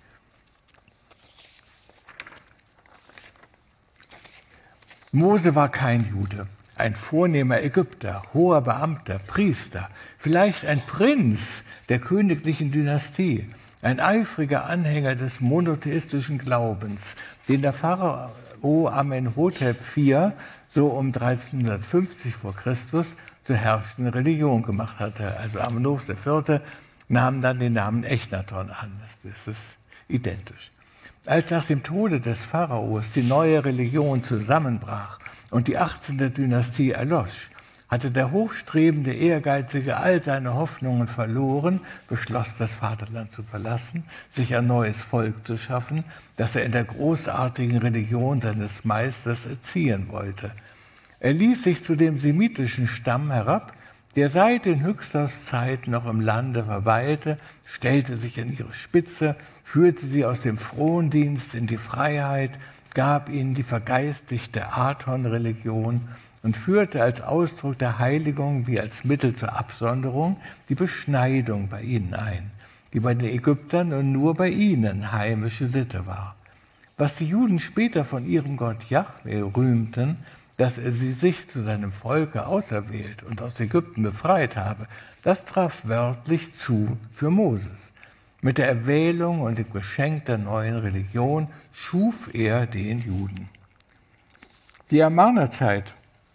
Mose war kein Jude, ein vornehmer Ägypter, hoher Beamter, Priester, vielleicht ein Prinz der königlichen Dynastie, ein eifriger Anhänger des monotheistischen Glaubens, den der Pharao Amenhotep der vierte so um dreizehnhundertfünfzig vor Christus zur herrschenden Religion gemacht hatte. Also Amenhotep der vierte nahm dann den Namen Echnaton an. Das ist identisch. Als nach dem Tode des Pharaos die neue Religion zusammenbrach und die achtzehnte Dynastie erlosch, hatte der hochstrebende Ehrgeizige all seine Hoffnungen verloren, beschloss, das Vaterland zu verlassen, sich ein neues Volk zu schaffen, das er in der großartigen Religion seines Meisters erziehen wollte. Er ließ sich zu dem semitischen Stamm herab, der seit den Hyksos-Zeiten noch im Lande verweilte, stellte sich an ihre Spitze, führte sie aus dem Frondienst in die Freiheit, gab ihnen die vergeistigte Aton-Religion und führte als Ausdruck der Heiligung wie als Mittel zur Absonderung die Beschneidung bei ihnen ein, die bei den Ägyptern und nur bei ihnen heimische Sitte war. Was die Juden später von ihrem Gott Jahwe rühmten, dass er sie sich zu seinem Volke auserwählt und aus Ägypten befreit habe, das traf wörtlich zu für Moses. Mit der Erwählung und dem Geschenk der neuen Religion schuf er den Juden. Die Amarnerzeit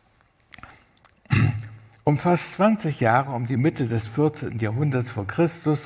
umfasst zwanzig Jahre um die Mitte des vierzehnten Jahrhunderts vor Christus.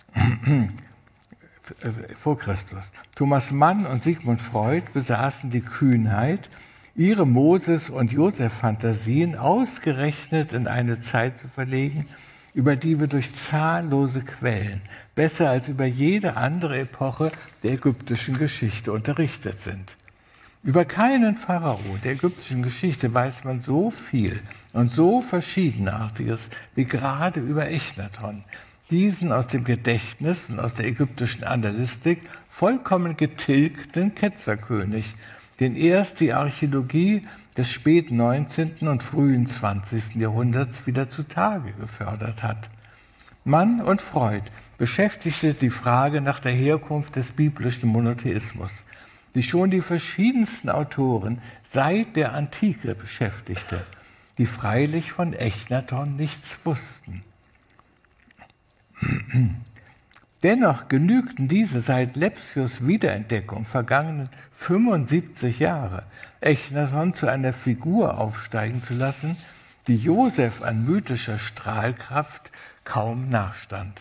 vor Christus. Thomas Mann und Sigmund Freud besaßen die Kühnheit, ihre Moses- und Josef-Fantasien ausgerechnet in eine Zeit zu verlegen, über die wir durch zahllose Quellen besser als über jede andere Epoche der ägyptischen Geschichte unterrichtet sind. Über keinen Pharao der ägyptischen Geschichte weiß man so viel und so Verschiedenartiges wie gerade über Echnaton, diesen aus dem Gedächtnis und aus der ägyptischen Annalistik vollkommen getilgten Ketzerkönig, den erst die Archäologie des späten neunzehnten und frühen zwanzigsten Jahrhunderts wieder zutage gefördert hat. Mann und Freud beschäftigte die Frage nach der Herkunft des biblischen Monotheismus, die schon die verschiedensten Autoren seit der Antike beschäftigte, die freilich von Echnaton nichts wussten. Dennoch genügten diese seit Lepsius' Wiederentdeckung vergangenen fünfundsiebzig Jahre, Echnaton zu einer Figur aufsteigen zu lassen, die Josef an mythischer Strahlkraft kaum nachstand.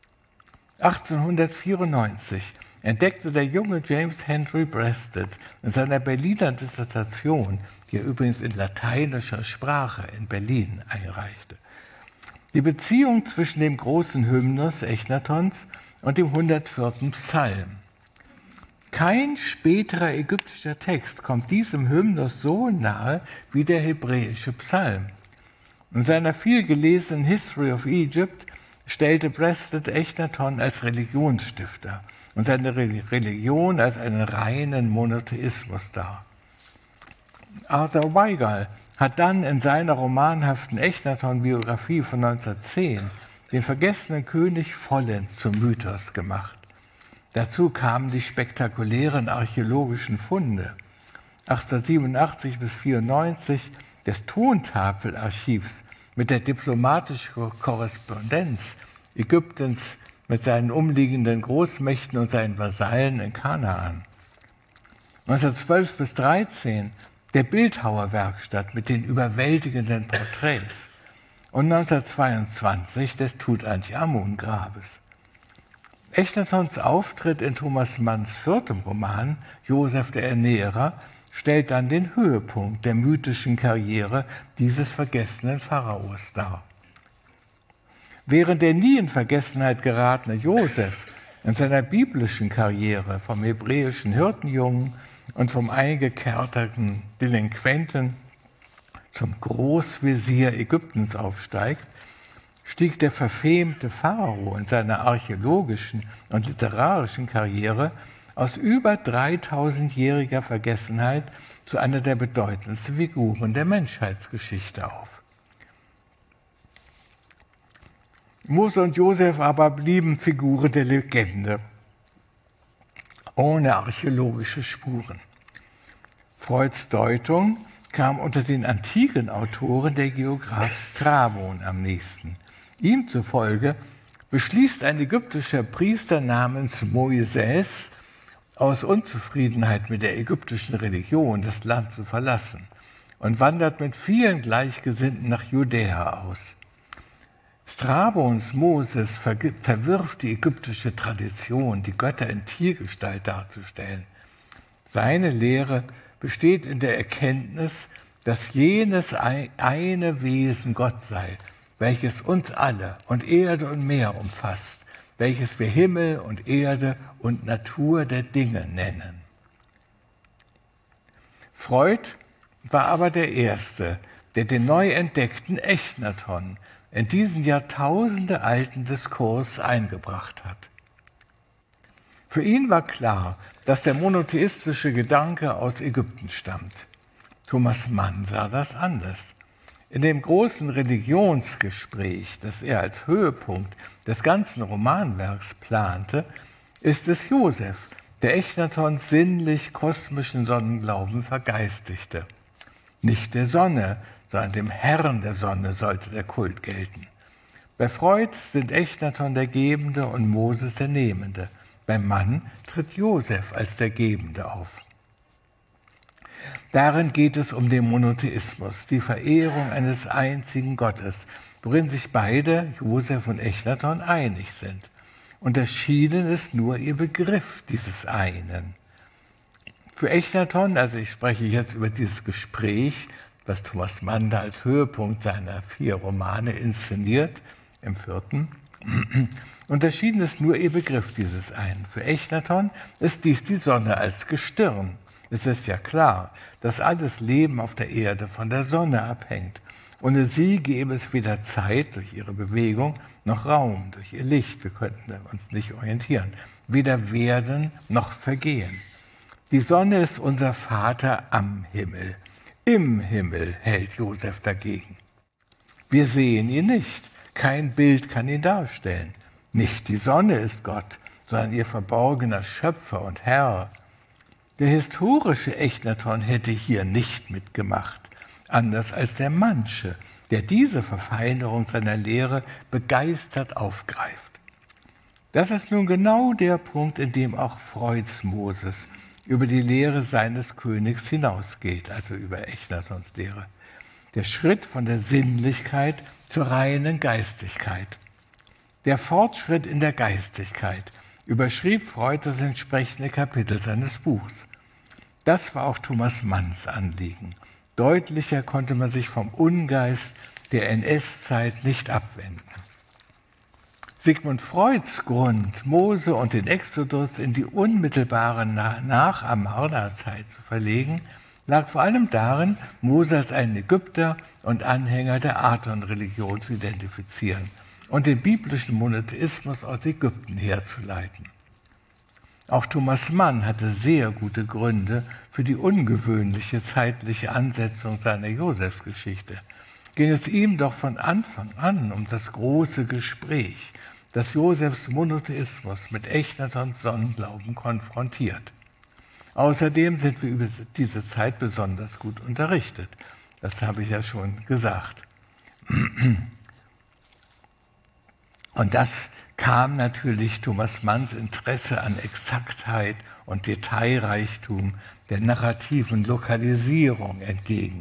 achtzehnhundertvierundneunzig entdeckte der junge James Henry Breasted in seiner Berliner Dissertation, die er übrigens in lateinischer Sprache in Berlin einreichte, die Beziehung zwischen dem großen Hymnus Echnatons und dem hundertvierten Psalm. Kein späterer ägyptischer Text kommt diesem Hymnus so nahe wie der hebräische Psalm. In seiner vielgelesenen History of Egypt stellte Preston Echnaton als Religionsstifter und seine Religion als einen reinen Monotheismus dar. Arthur Weigall hat dann in seiner romanhaften Echnaton-Biografie von neunzehnhundertzehn den vergessenen König vollends zum Mythos gemacht. Dazu kamen die spektakulären archäologischen Funde achtzehnhundertsiebenundachtzig bis vierundneunzig des Tontafelarchivs mit der diplomatischen Korrespondenz Ägyptens mit seinen umliegenden Großmächten und seinen Vasallen in Kanaan. neunzehnhundertzwölf bis dreizehn der Bildhauerwerkstatt mit den überwältigenden Porträts und neunzehnhundertzweiundzwanzig des Tutanchamun-Grabes. Echnatons Auftritt in Thomas Manns viertem Roman Josef der Ernährer stellt dann den Höhepunkt der mythischen Karriere dieses vergessenen Pharaos dar. Während der nie in Vergessenheit geratene Josef in seiner biblischen Karriere vom hebräischen Hirtenjungen und vom eingekerkerten Delinquenten zum Großvezier Ägyptens aufsteigt, stieg der verfemte Pharao in seiner archäologischen und literarischen Karriere aus über dreitausendjähriger Vergessenheit zu einer der bedeutendsten Figuren der Menschheitsgeschichte auf. Mose und Josef aber blieben Figuren der Legende, ohne archäologische Spuren. Freuds Deutung kam unter den antiken Autoren der Geograph Strabon am nächsten. Ihm zufolge beschließt ein ägyptischer Priester namens Moises aus Unzufriedenheit mit der ägyptischen Religion das Land zu verlassen und wandert mit vielen Gleichgesinnten nach Judäa aus. Strabons Moses verwirft die ägyptische Tradition, die Götter in Tiergestalt darzustellen. Seine Lehre besteht in der Erkenntnis, dass jenes eine Wesen Gott sei, welches uns alle und Erde und Meer umfasst, welches wir Himmel und Erde und Natur der Dinge nennen. Freud war aber der Erste, der den neu entdeckten Echnaton in diesen jahrtausendealten Diskurs eingebracht hat. Für ihn war klar, dass der monotheistische Gedanke aus Ägypten stammt. Thomas Mann sah das anders. In dem großen Religionsgespräch, das er als Höhepunkt des ganzen Romanwerks plante, ist es Josef, der Echnatons sinnlich-kosmischen Sonnenglauben vergeistigte. Nicht der Sonne, sondern dem Herrn der Sonne sollte der Kult gelten. Bei Freud sind Echnaton der Gebende und Moses der Nehmende. Beim Mann tritt Josef als der Gebende auf. Darin geht es um den Monotheismus, die Verehrung eines einzigen Gottes, worin sich beide, Josef und Echnaton, einig sind. Unterschieden ist nur ihr Begriff dieses einen. Für Echnaton, also ich spreche jetzt über dieses Gespräch, was Thomas Mann da als Höhepunkt seiner vier Romane inszeniert, im vierten, unterschieden ist nur ihr Begriff dieses einen. Für Echnaton ist dies die Sonne als Gestirn. Es ist ja klar, dass alles Leben auf der Erde von der Sonne abhängt. Ohne sie gäbe es weder Zeit durch ihre Bewegung, noch Raum durch ihr Licht. Wir könnten uns nicht orientieren. Weder werden noch vergehen. Die Sonne ist unser Vater am Himmel. Im Himmel hält Josef dagegen. Wir sehen ihn nicht. Kein Bild kann ihn darstellen. Nicht die Sonne ist Gott, sondern ihr verborgener Schöpfer und Herr. Der historische Echnaton hätte hier nicht mitgemacht, anders als der Mannsche, der diese Verfeinerung seiner Lehre begeistert aufgreift. Das ist nun genau der Punkt, in dem auch Freuds Moses über die Lehre seines Königs hinausgeht, also über Echnatons Lehre. Der Schritt von der Sinnlichkeit zur reinen Geistigkeit. Der Fortschritt in der Geistigkeit überschrieb Freud das entsprechende Kapitel seines Buchs. Das war auch Thomas Manns Anliegen. Deutlicher konnte man sich vom Ungeist der N S-Zeit nicht abwenden. Sigmund Freuds Grund, Mose und den Exodus in die unmittelbare Nach-Amarna-Zeit zu verlegen, lag vor allem darin, Mose als einen Ägypter und Anhänger der Aton-Religion zu identifizieren und den biblischen Monotheismus aus Ägypten herzuleiten. Auch Thomas Mann hatte sehr gute Gründe für die ungewöhnliche zeitliche Ansetzung seiner Josefsgeschichte. Ging es ihm doch von Anfang an um das große Gespräch, das Josefs Monotheismus mit Echnatons Sonnenglauben konfrontiert. Außerdem sind wir über diese Zeit besonders gut unterrichtet. Das habe ich ja schon gesagt. Und das kam natürlich Thomas Manns Interesse an Exaktheit und Detailreichtum der narrativen Lokalisierung entgegen.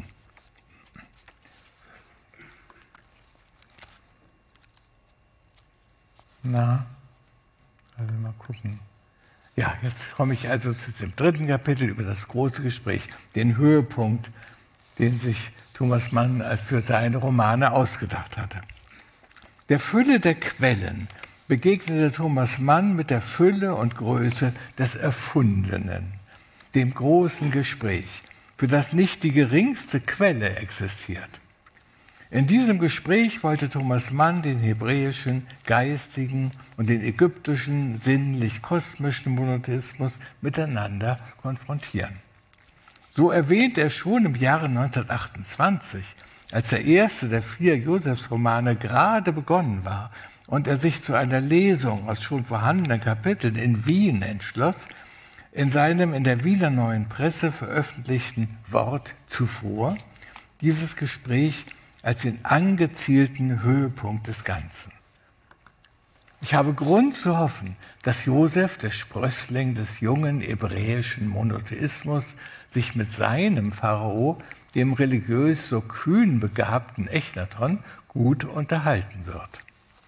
Na, also mal gucken. Ja, jetzt komme ich also zu dem dritten Kapitel über das große Gespräch, den Höhepunkt, den sich Thomas Mann für seine Romane ausgedacht hatte. Der Fülle der Quellen begegnete Thomas Mann mit der Fülle und Größe des Erfundenen, dem großen Gespräch, für das nicht die geringste Quelle existiert. In diesem Gespräch wollte Thomas Mann den hebräischen, geistigen und den ägyptischen, sinnlich-kosmischen Monotheismus miteinander konfrontieren. So erwähnt er schon im Jahre neunzehnhundertachtundzwanzig, als der erste der vier Josefsromane gerade begonnen war und er sich zu einer Lesung aus schon vorhandenen Kapiteln in Wien entschloss, in seinem in der Wiener Neuen Presse veröffentlichten Wort zuvor dieses Gespräch als den angezielten Höhepunkt des Ganzen. Ich habe Grund zu hoffen, dass Josef, der Sprössling des jungen hebräischen Monotheismus, sich mit seinem Pharao, dem religiös so kühn begabten Echnaton, gut unterhalten wird.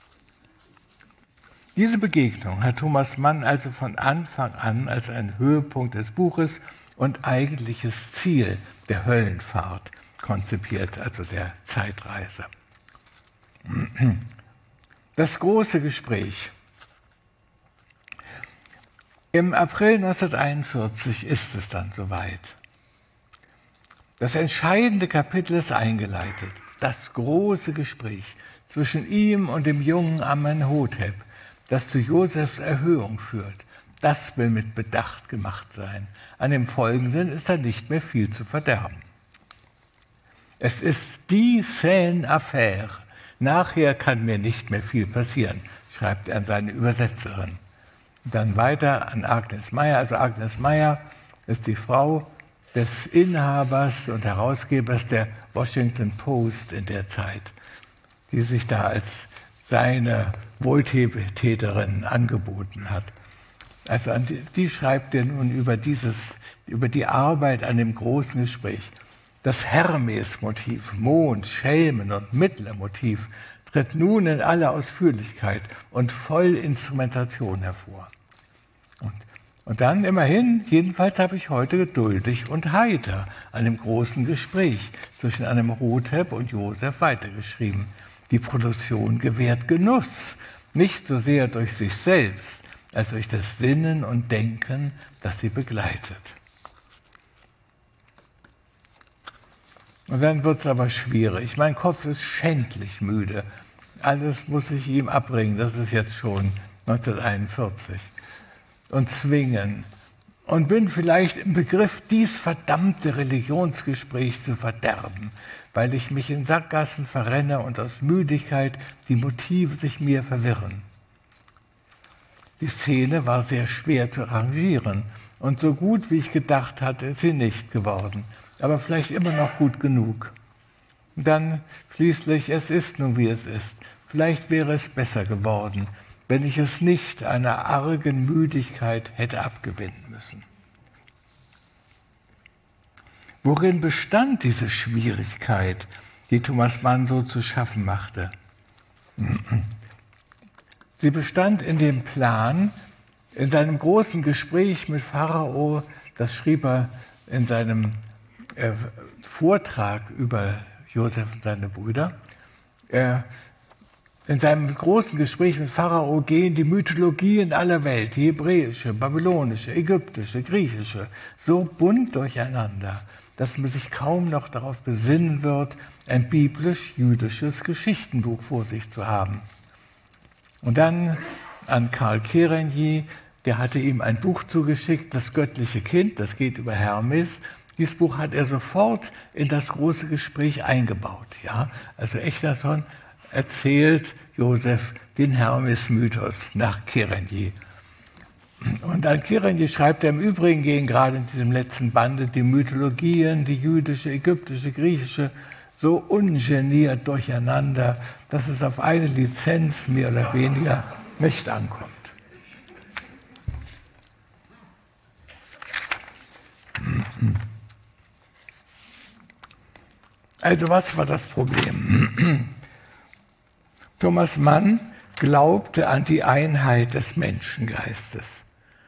Diese Begegnung hat Thomas Mann also von Anfang an als einen Höhepunkt des Buches und eigentliches Ziel der Höllenfahrt konzipiert, also der Zeitreise. Das große Gespräch. Im April neunzehnhunderteinundvierzig ist es dann soweit. Das entscheidende Kapitel ist eingeleitet. Das große Gespräch zwischen ihm und dem jungen Amenhotep, das zu Josefs Erhöhung führt. Das will mit Bedacht gemacht sein. An dem Folgenden ist dann nicht mehr viel zu verderben. Es ist die Scène Affaire. Nachher kann mir nicht mehr viel passieren, schreibt er an seine Übersetzerin. Dann weiter an Agnes Meyer. Also Agnes Meyer ist die Frau des Inhabers und Herausgebers der Washington Post in der Zeit, die sich da als seine Wohltäterin angeboten hat. Also an die, die schreibt er nun über, dieses, über die Arbeit an dem großen Gespräch. Das Hermes-Motiv, Mond, Schelmen und Mittlermotiv tritt nun in aller Ausführlichkeit und Vollinstrumentation hervor. Und, und dann immerhin, jedenfalls habe ich heute geduldig und heiter an dem großen Gespräch zwischen Amenhotep und Josef weitergeschrieben. Die Produktion gewährt Genuss, nicht so sehr durch sich selbst, als durch das Sinnen und Denken, das sie begleitet. Und dann wird es aber schwierig. Mein Kopf ist schändlich müde. Alles muss ich ihm abbringen. Das ist jetzt schon neunzehnhunderteinundvierzig. Und zwingen. Und bin vielleicht im Begriff, dies verdammte Religionsgespräch zu verderben, weil ich mich in Sackgassen verrenne und aus Müdigkeit die Motive sich mir verwirren. Die Szene war sehr schwer zu arrangieren. Und so gut, wie ich gedacht hatte, ist sie nicht geworden. Aber vielleicht immer noch gut genug. Und dann schließlich, es ist nun wie es ist. Vielleicht wäre es besser geworden, wenn ich es nicht einer argen Müdigkeit hätte abgewinnen müssen. Worin bestand diese Schwierigkeit, die Thomas Mann so zu schaffen machte? Sie bestand in dem Plan, in seinem großen Gespräch mit Pharao, das schrieb er in seinem äh, Vortrag über Josef und seine Brüder, äh, in seinem großen Gespräch mit Pharao gehen die Mythologien aller Welt, die hebräische, babylonische, ägyptische, griechische, so bunt durcheinander, dass man sich kaum noch darauf besinnen wird, ein biblisch-jüdisches Geschichtenbuch vor sich zu haben. Und dann an Karl Kerenyi, der hatte ihm ein Buch zugeschickt, Das göttliche Kind, das geht über Hermes. Dieses Buch hat er sofort in das große Gespräch eingebaut. Ja? Also Echnaton erzählt Josef den Hermes-Mythos nach Kerenyi. Und an Kerenyi schreibt er im Übrigen, gehen gerade in diesem letzten Bande die Mythologien, die jüdische, ägyptische, griechische, so ungeniert durcheinander, dass es auf eine Lizenz mehr oder weniger nicht ankommt. Also was war das Problem? Thomas Mann glaubte an die Einheit des Menschengeistes.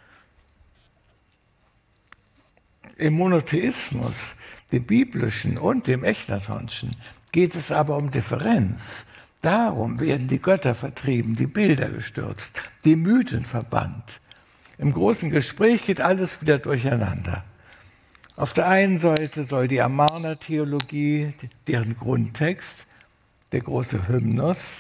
Im Monotheismus, dem biblischen und dem echnatonschen, geht es aber um Differenz. Darum werden die Götter vertrieben, die Bilder gestürzt, die Mythen verbannt. Im großen Gespräch geht alles wieder durcheinander. Auf der einen Seite soll die Amarna-Theologie, deren Grundtext, der große Hymnus,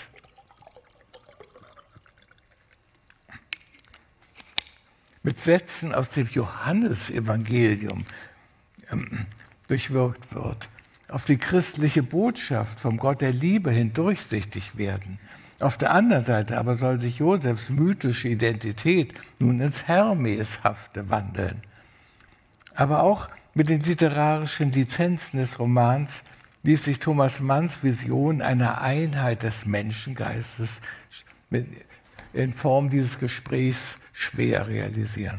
mit Sätzen aus dem Johannesevangelium ähm, durchwirkt wird, auf die christliche Botschaft vom Gott der Liebe hin durchsichtig werden. Auf der anderen Seite aber soll sich Josefs mythische Identität nun ins Hermeshafte wandeln. Aber auch mit den literarischen Lizenzen des Romans ließ sich Thomas Manns Vision einer Einheit des Menschengeistes in Form dieses Gesprächs schwer realisieren.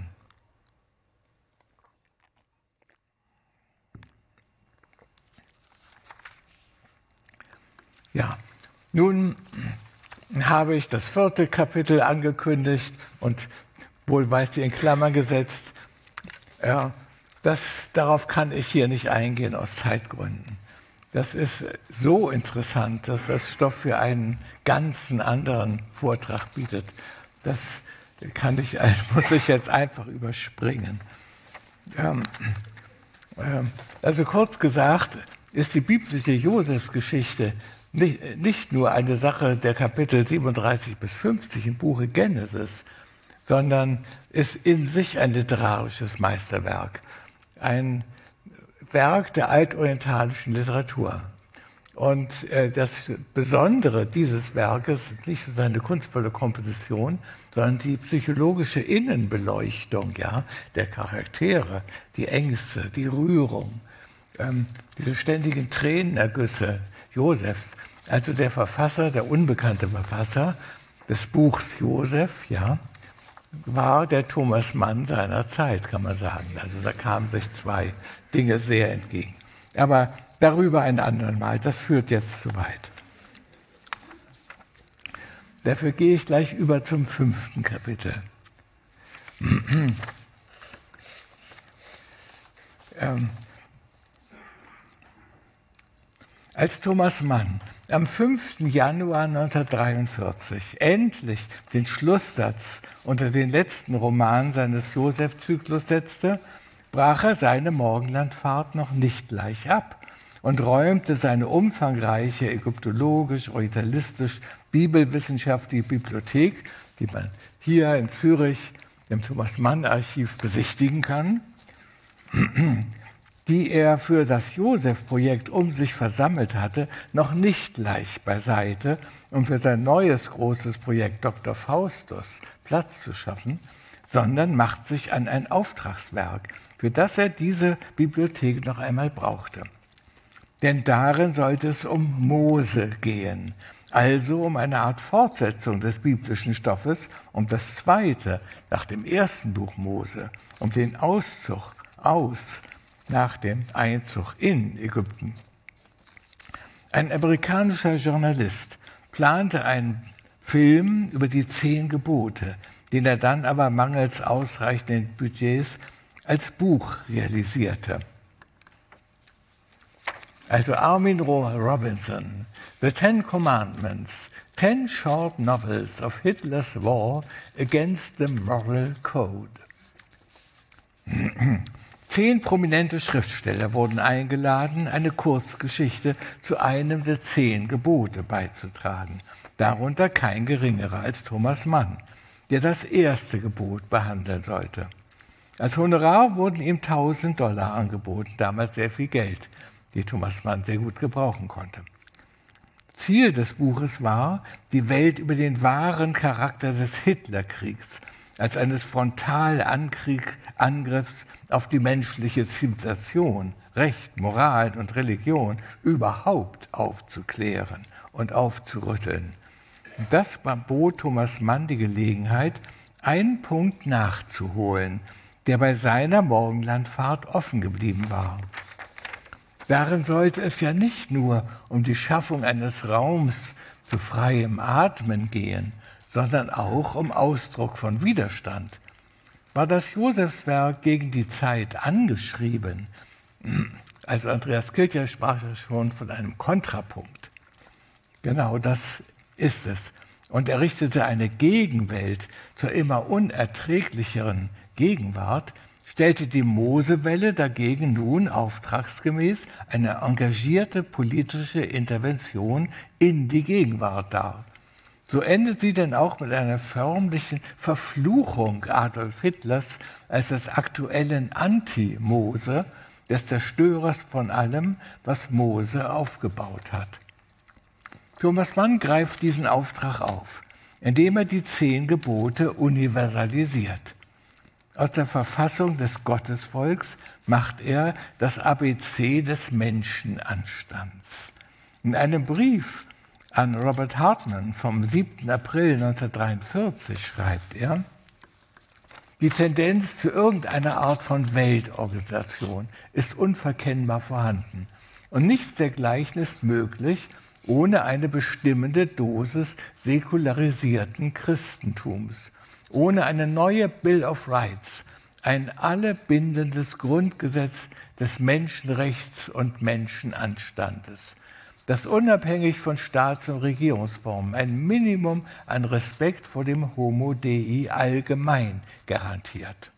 Ja, nun habe ich das vierte Kapitel angekündigt und wohlweislich in Klammern gesetzt. Ja, das, darauf kann ich hier nicht eingehen aus Zeitgründen. Das ist so interessant, dass das Stoff für einen ganzen anderen Vortrag bietet. Das kann ich, muss ich jetzt einfach überspringen. Ähm, äh, also kurz gesagt ist die biblische Josefsgeschichte nicht, nicht nur eine Sache der Kapitel siebenunddreißig bis fünfzig im Buche Genesis, sondern ist in sich ein literarisches Meisterwerk. Ein Werk der altorientalischen Literatur. Und äh, das Besondere dieses Werkes ist nicht so seine kunstvolle Komposition, sondern die psychologische Innenbeleuchtung, ja, der Charaktere, die Ängste, die Rührung, ähm, diese ständigen Tränenergüsse Josefs. Also der Verfasser, der unbekannte Verfasser des Buchs Josef, ja, war der Thomas Mann seiner Zeit, kann man sagen. Also da kamen sich zwei Dinge sehr entgegen. Aber darüber ein anderen Mal, das führt jetzt zu weit. Dafür gehe ich gleich über zum fünften Kapitel. ähm, als Thomas Mann am fünften Januar neunzehnhundertdreiundvierzig endlich den Schlusssatz unter den letzten Roman seines Josef-Zyklus setzte, brach er seine Morgenlandfahrt noch nicht gleich ab und räumte seine umfangreiche ägyptologisch-orientalistisch-bibelwissenschaftliche Bibliothek, die man hier in Zürich im Thomas-Mann-Archiv besichtigen kann, die er für das Josef-Projekt um sich versammelt hatte, noch nicht leicht beiseite, um für sein neues großes Projekt Doktor Faustus Platz zu schaffen, sondern macht sich an ein Auftragswerk, für das er diese Bibliothek noch einmal brauchte. Denn darin sollte es um Mose gehen, also um eine Art Fortsetzung des biblischen Stoffes, um das zweite nach dem ersten Buch Mose, um den Auszug aus nach dem Einzug in Ägypten. Ein amerikanischer Journalist plante einen Film über die zehn Gebote, den er dann aber mangels ausreichenden Budgets als Buch realisierte. Also Armin Robinson, The Ten Commandments, Ten Short Novels of Hitler's War Against the Moral Code. Zehn prominente Schriftsteller wurden eingeladen, eine Kurzgeschichte zu einem der zehn Gebote beizutragen. Darunter kein geringerer als Thomas Mann, der das erste Gebot behandeln sollte. Als Honorar wurden ihm tausend Dollar angeboten, damals sehr viel Geld, die Thomas Mann sehr gut gebrauchen konnte. Ziel des Buches war, die Welt über den wahren Charakter des Hitlerkriegs als eines Frontalangriffs auf die menschliche Zivilisation, Recht, Moral und Religion überhaupt aufzuklären und aufzurütteln. Das bot Thomas Mann die Gelegenheit, einen Punkt nachzuholen, der bei seiner Morgenlandfahrt offen geblieben war. Darin sollte es ja nicht nur um die Schaffung eines Raums zu freiem Atmen gehen, sondern auch um Ausdruck von Widerstand. War das Josefswerk gegen die Zeit angeschrieben? Also Andreas Kilcher sprach ja schon von einem Kontrapunkt. Genau das ist es. Und er richtete eine Gegenwelt zur immer unerträglicheren Gegenwart, stellte die Mosewelle dagegen nun auftragsgemäß eine engagierte politische Intervention in die Gegenwart dar. So endet sie denn auch mit einer förmlichen Verfluchung Adolf Hitlers als des aktuellen Anti-Mose, des Zerstörers von allem, was Mose aufgebaut hat. Thomas Mann greift diesen Auftrag auf, indem er die zehn Gebote universalisiert. Aus der Verfassung des Gottesvolks macht er das A B C des Menschenanstands. In einem Brief an Robert Hartman vom siebten April neunzehnhundertdreiundvierzig schreibt er: Die Tendenz zu irgendeiner Art von Weltorganisation ist unverkennbar vorhanden und nichts dergleichen ist möglich ohne eine bestimmende Dosis säkularisierten Christentums, ohne eine neue Bill of Rights, ein alle bindendes Grundgesetz des Menschenrechts und Menschenanstandes, das unabhängig von Staats- und Regierungsformen ein Minimum an Respekt vor dem Homo Dei allgemein garantiert.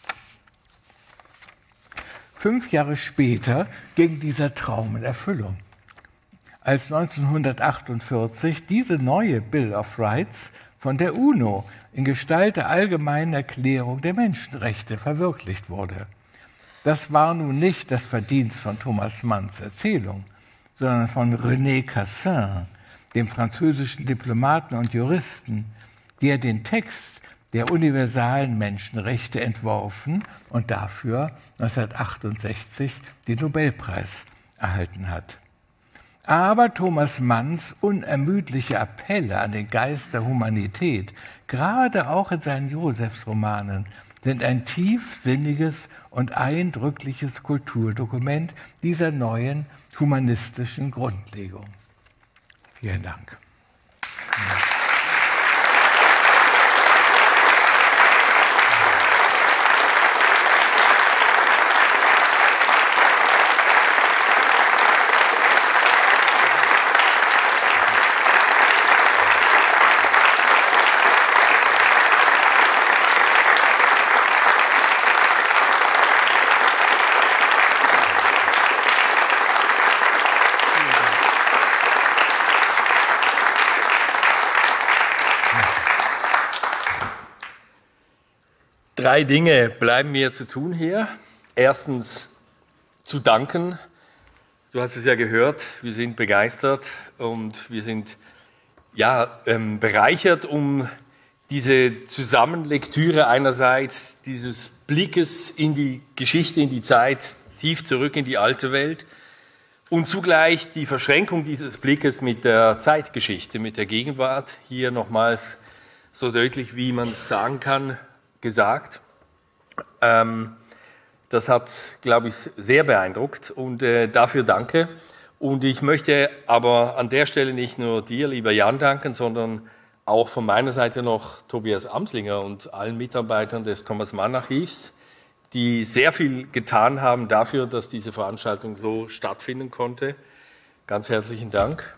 Fünf Jahre später ging dieser Traum in Erfüllung. Als neunzehnhundertachtundvierzig diese neue Bill of Rights von der UNO in Gestalt der Allgemeinen Erklärung der Menschenrechte verwirklicht wurde. Das war nun nicht das Verdienst von Thomas Manns Erzählung, sondern von René Cassin, dem französischen Diplomaten und Juristen, der den Text der universalen Menschenrechte entworfen und dafür neunzehnhundertachtundsechzig den Nobelpreis erhalten hat. Aber Thomas Manns unermüdliche Appelle an den Geist der Humanität, gerade auch in seinen Josefsromanen, sind ein tiefsinniges und eindrückliches Kulturdokument dieser neuen humanistischen Grundlegung. Vielen Dank. Drei Dinge bleiben mir zu tun hier. Erstens zu danken. Du hast es ja gehört, wir sind begeistert und wir sind ja, ähm, bereichert um diese Zusammenlektüre einerseits dieses Blickes in die Geschichte, in die Zeit, tief zurück in die alte Welt und zugleich die Verschränkung dieses Blickes mit der Zeitgeschichte, mit der Gegenwart. Hier nochmals so deutlich, wie man es sagen kann, gesagt. Ähm, das hat, glaube ich, sehr beeindruckt und äh, dafür danke. Und ich möchte aber an der Stelle nicht nur dir, lieber Jan, danken, sondern auch von meiner Seite noch Tobias Amslinger und allen Mitarbeitern des Thomas Mann Archivs, die sehr viel getan haben dafür, dass diese Veranstaltung so stattfinden konnte. Ganz herzlichen Dank.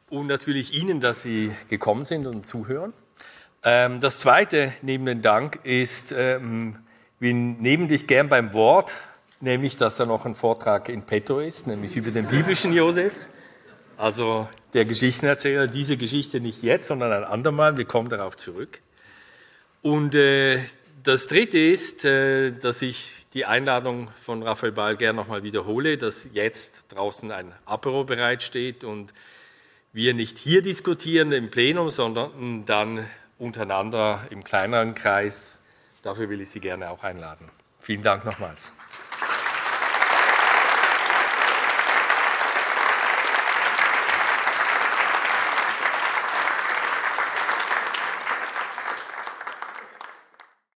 und natürlich Ihnen, dass Sie gekommen sind und zuhören. Ähm, das Zweite neben dem Dank ist, ähm, wir nehmen dich gern beim Wort, nämlich, dass da noch ein Vortrag in petto ist, nämlich über den biblischen Josef. Also der Geschichtenerzähler, diese Geschichte nicht jetzt, sondern ein andermal. Wir kommen darauf zurück. Und äh, das Dritte ist, äh, dass ich die Einladung von Raphael Ball gerne nochmal wiederhole, dass jetzt draußen ein Apero bereitsteht und wir nicht hier diskutieren im Plenum, sondern dann untereinander im kleineren Kreis. Dafür will ich Sie gerne auch einladen. Vielen Dank nochmals.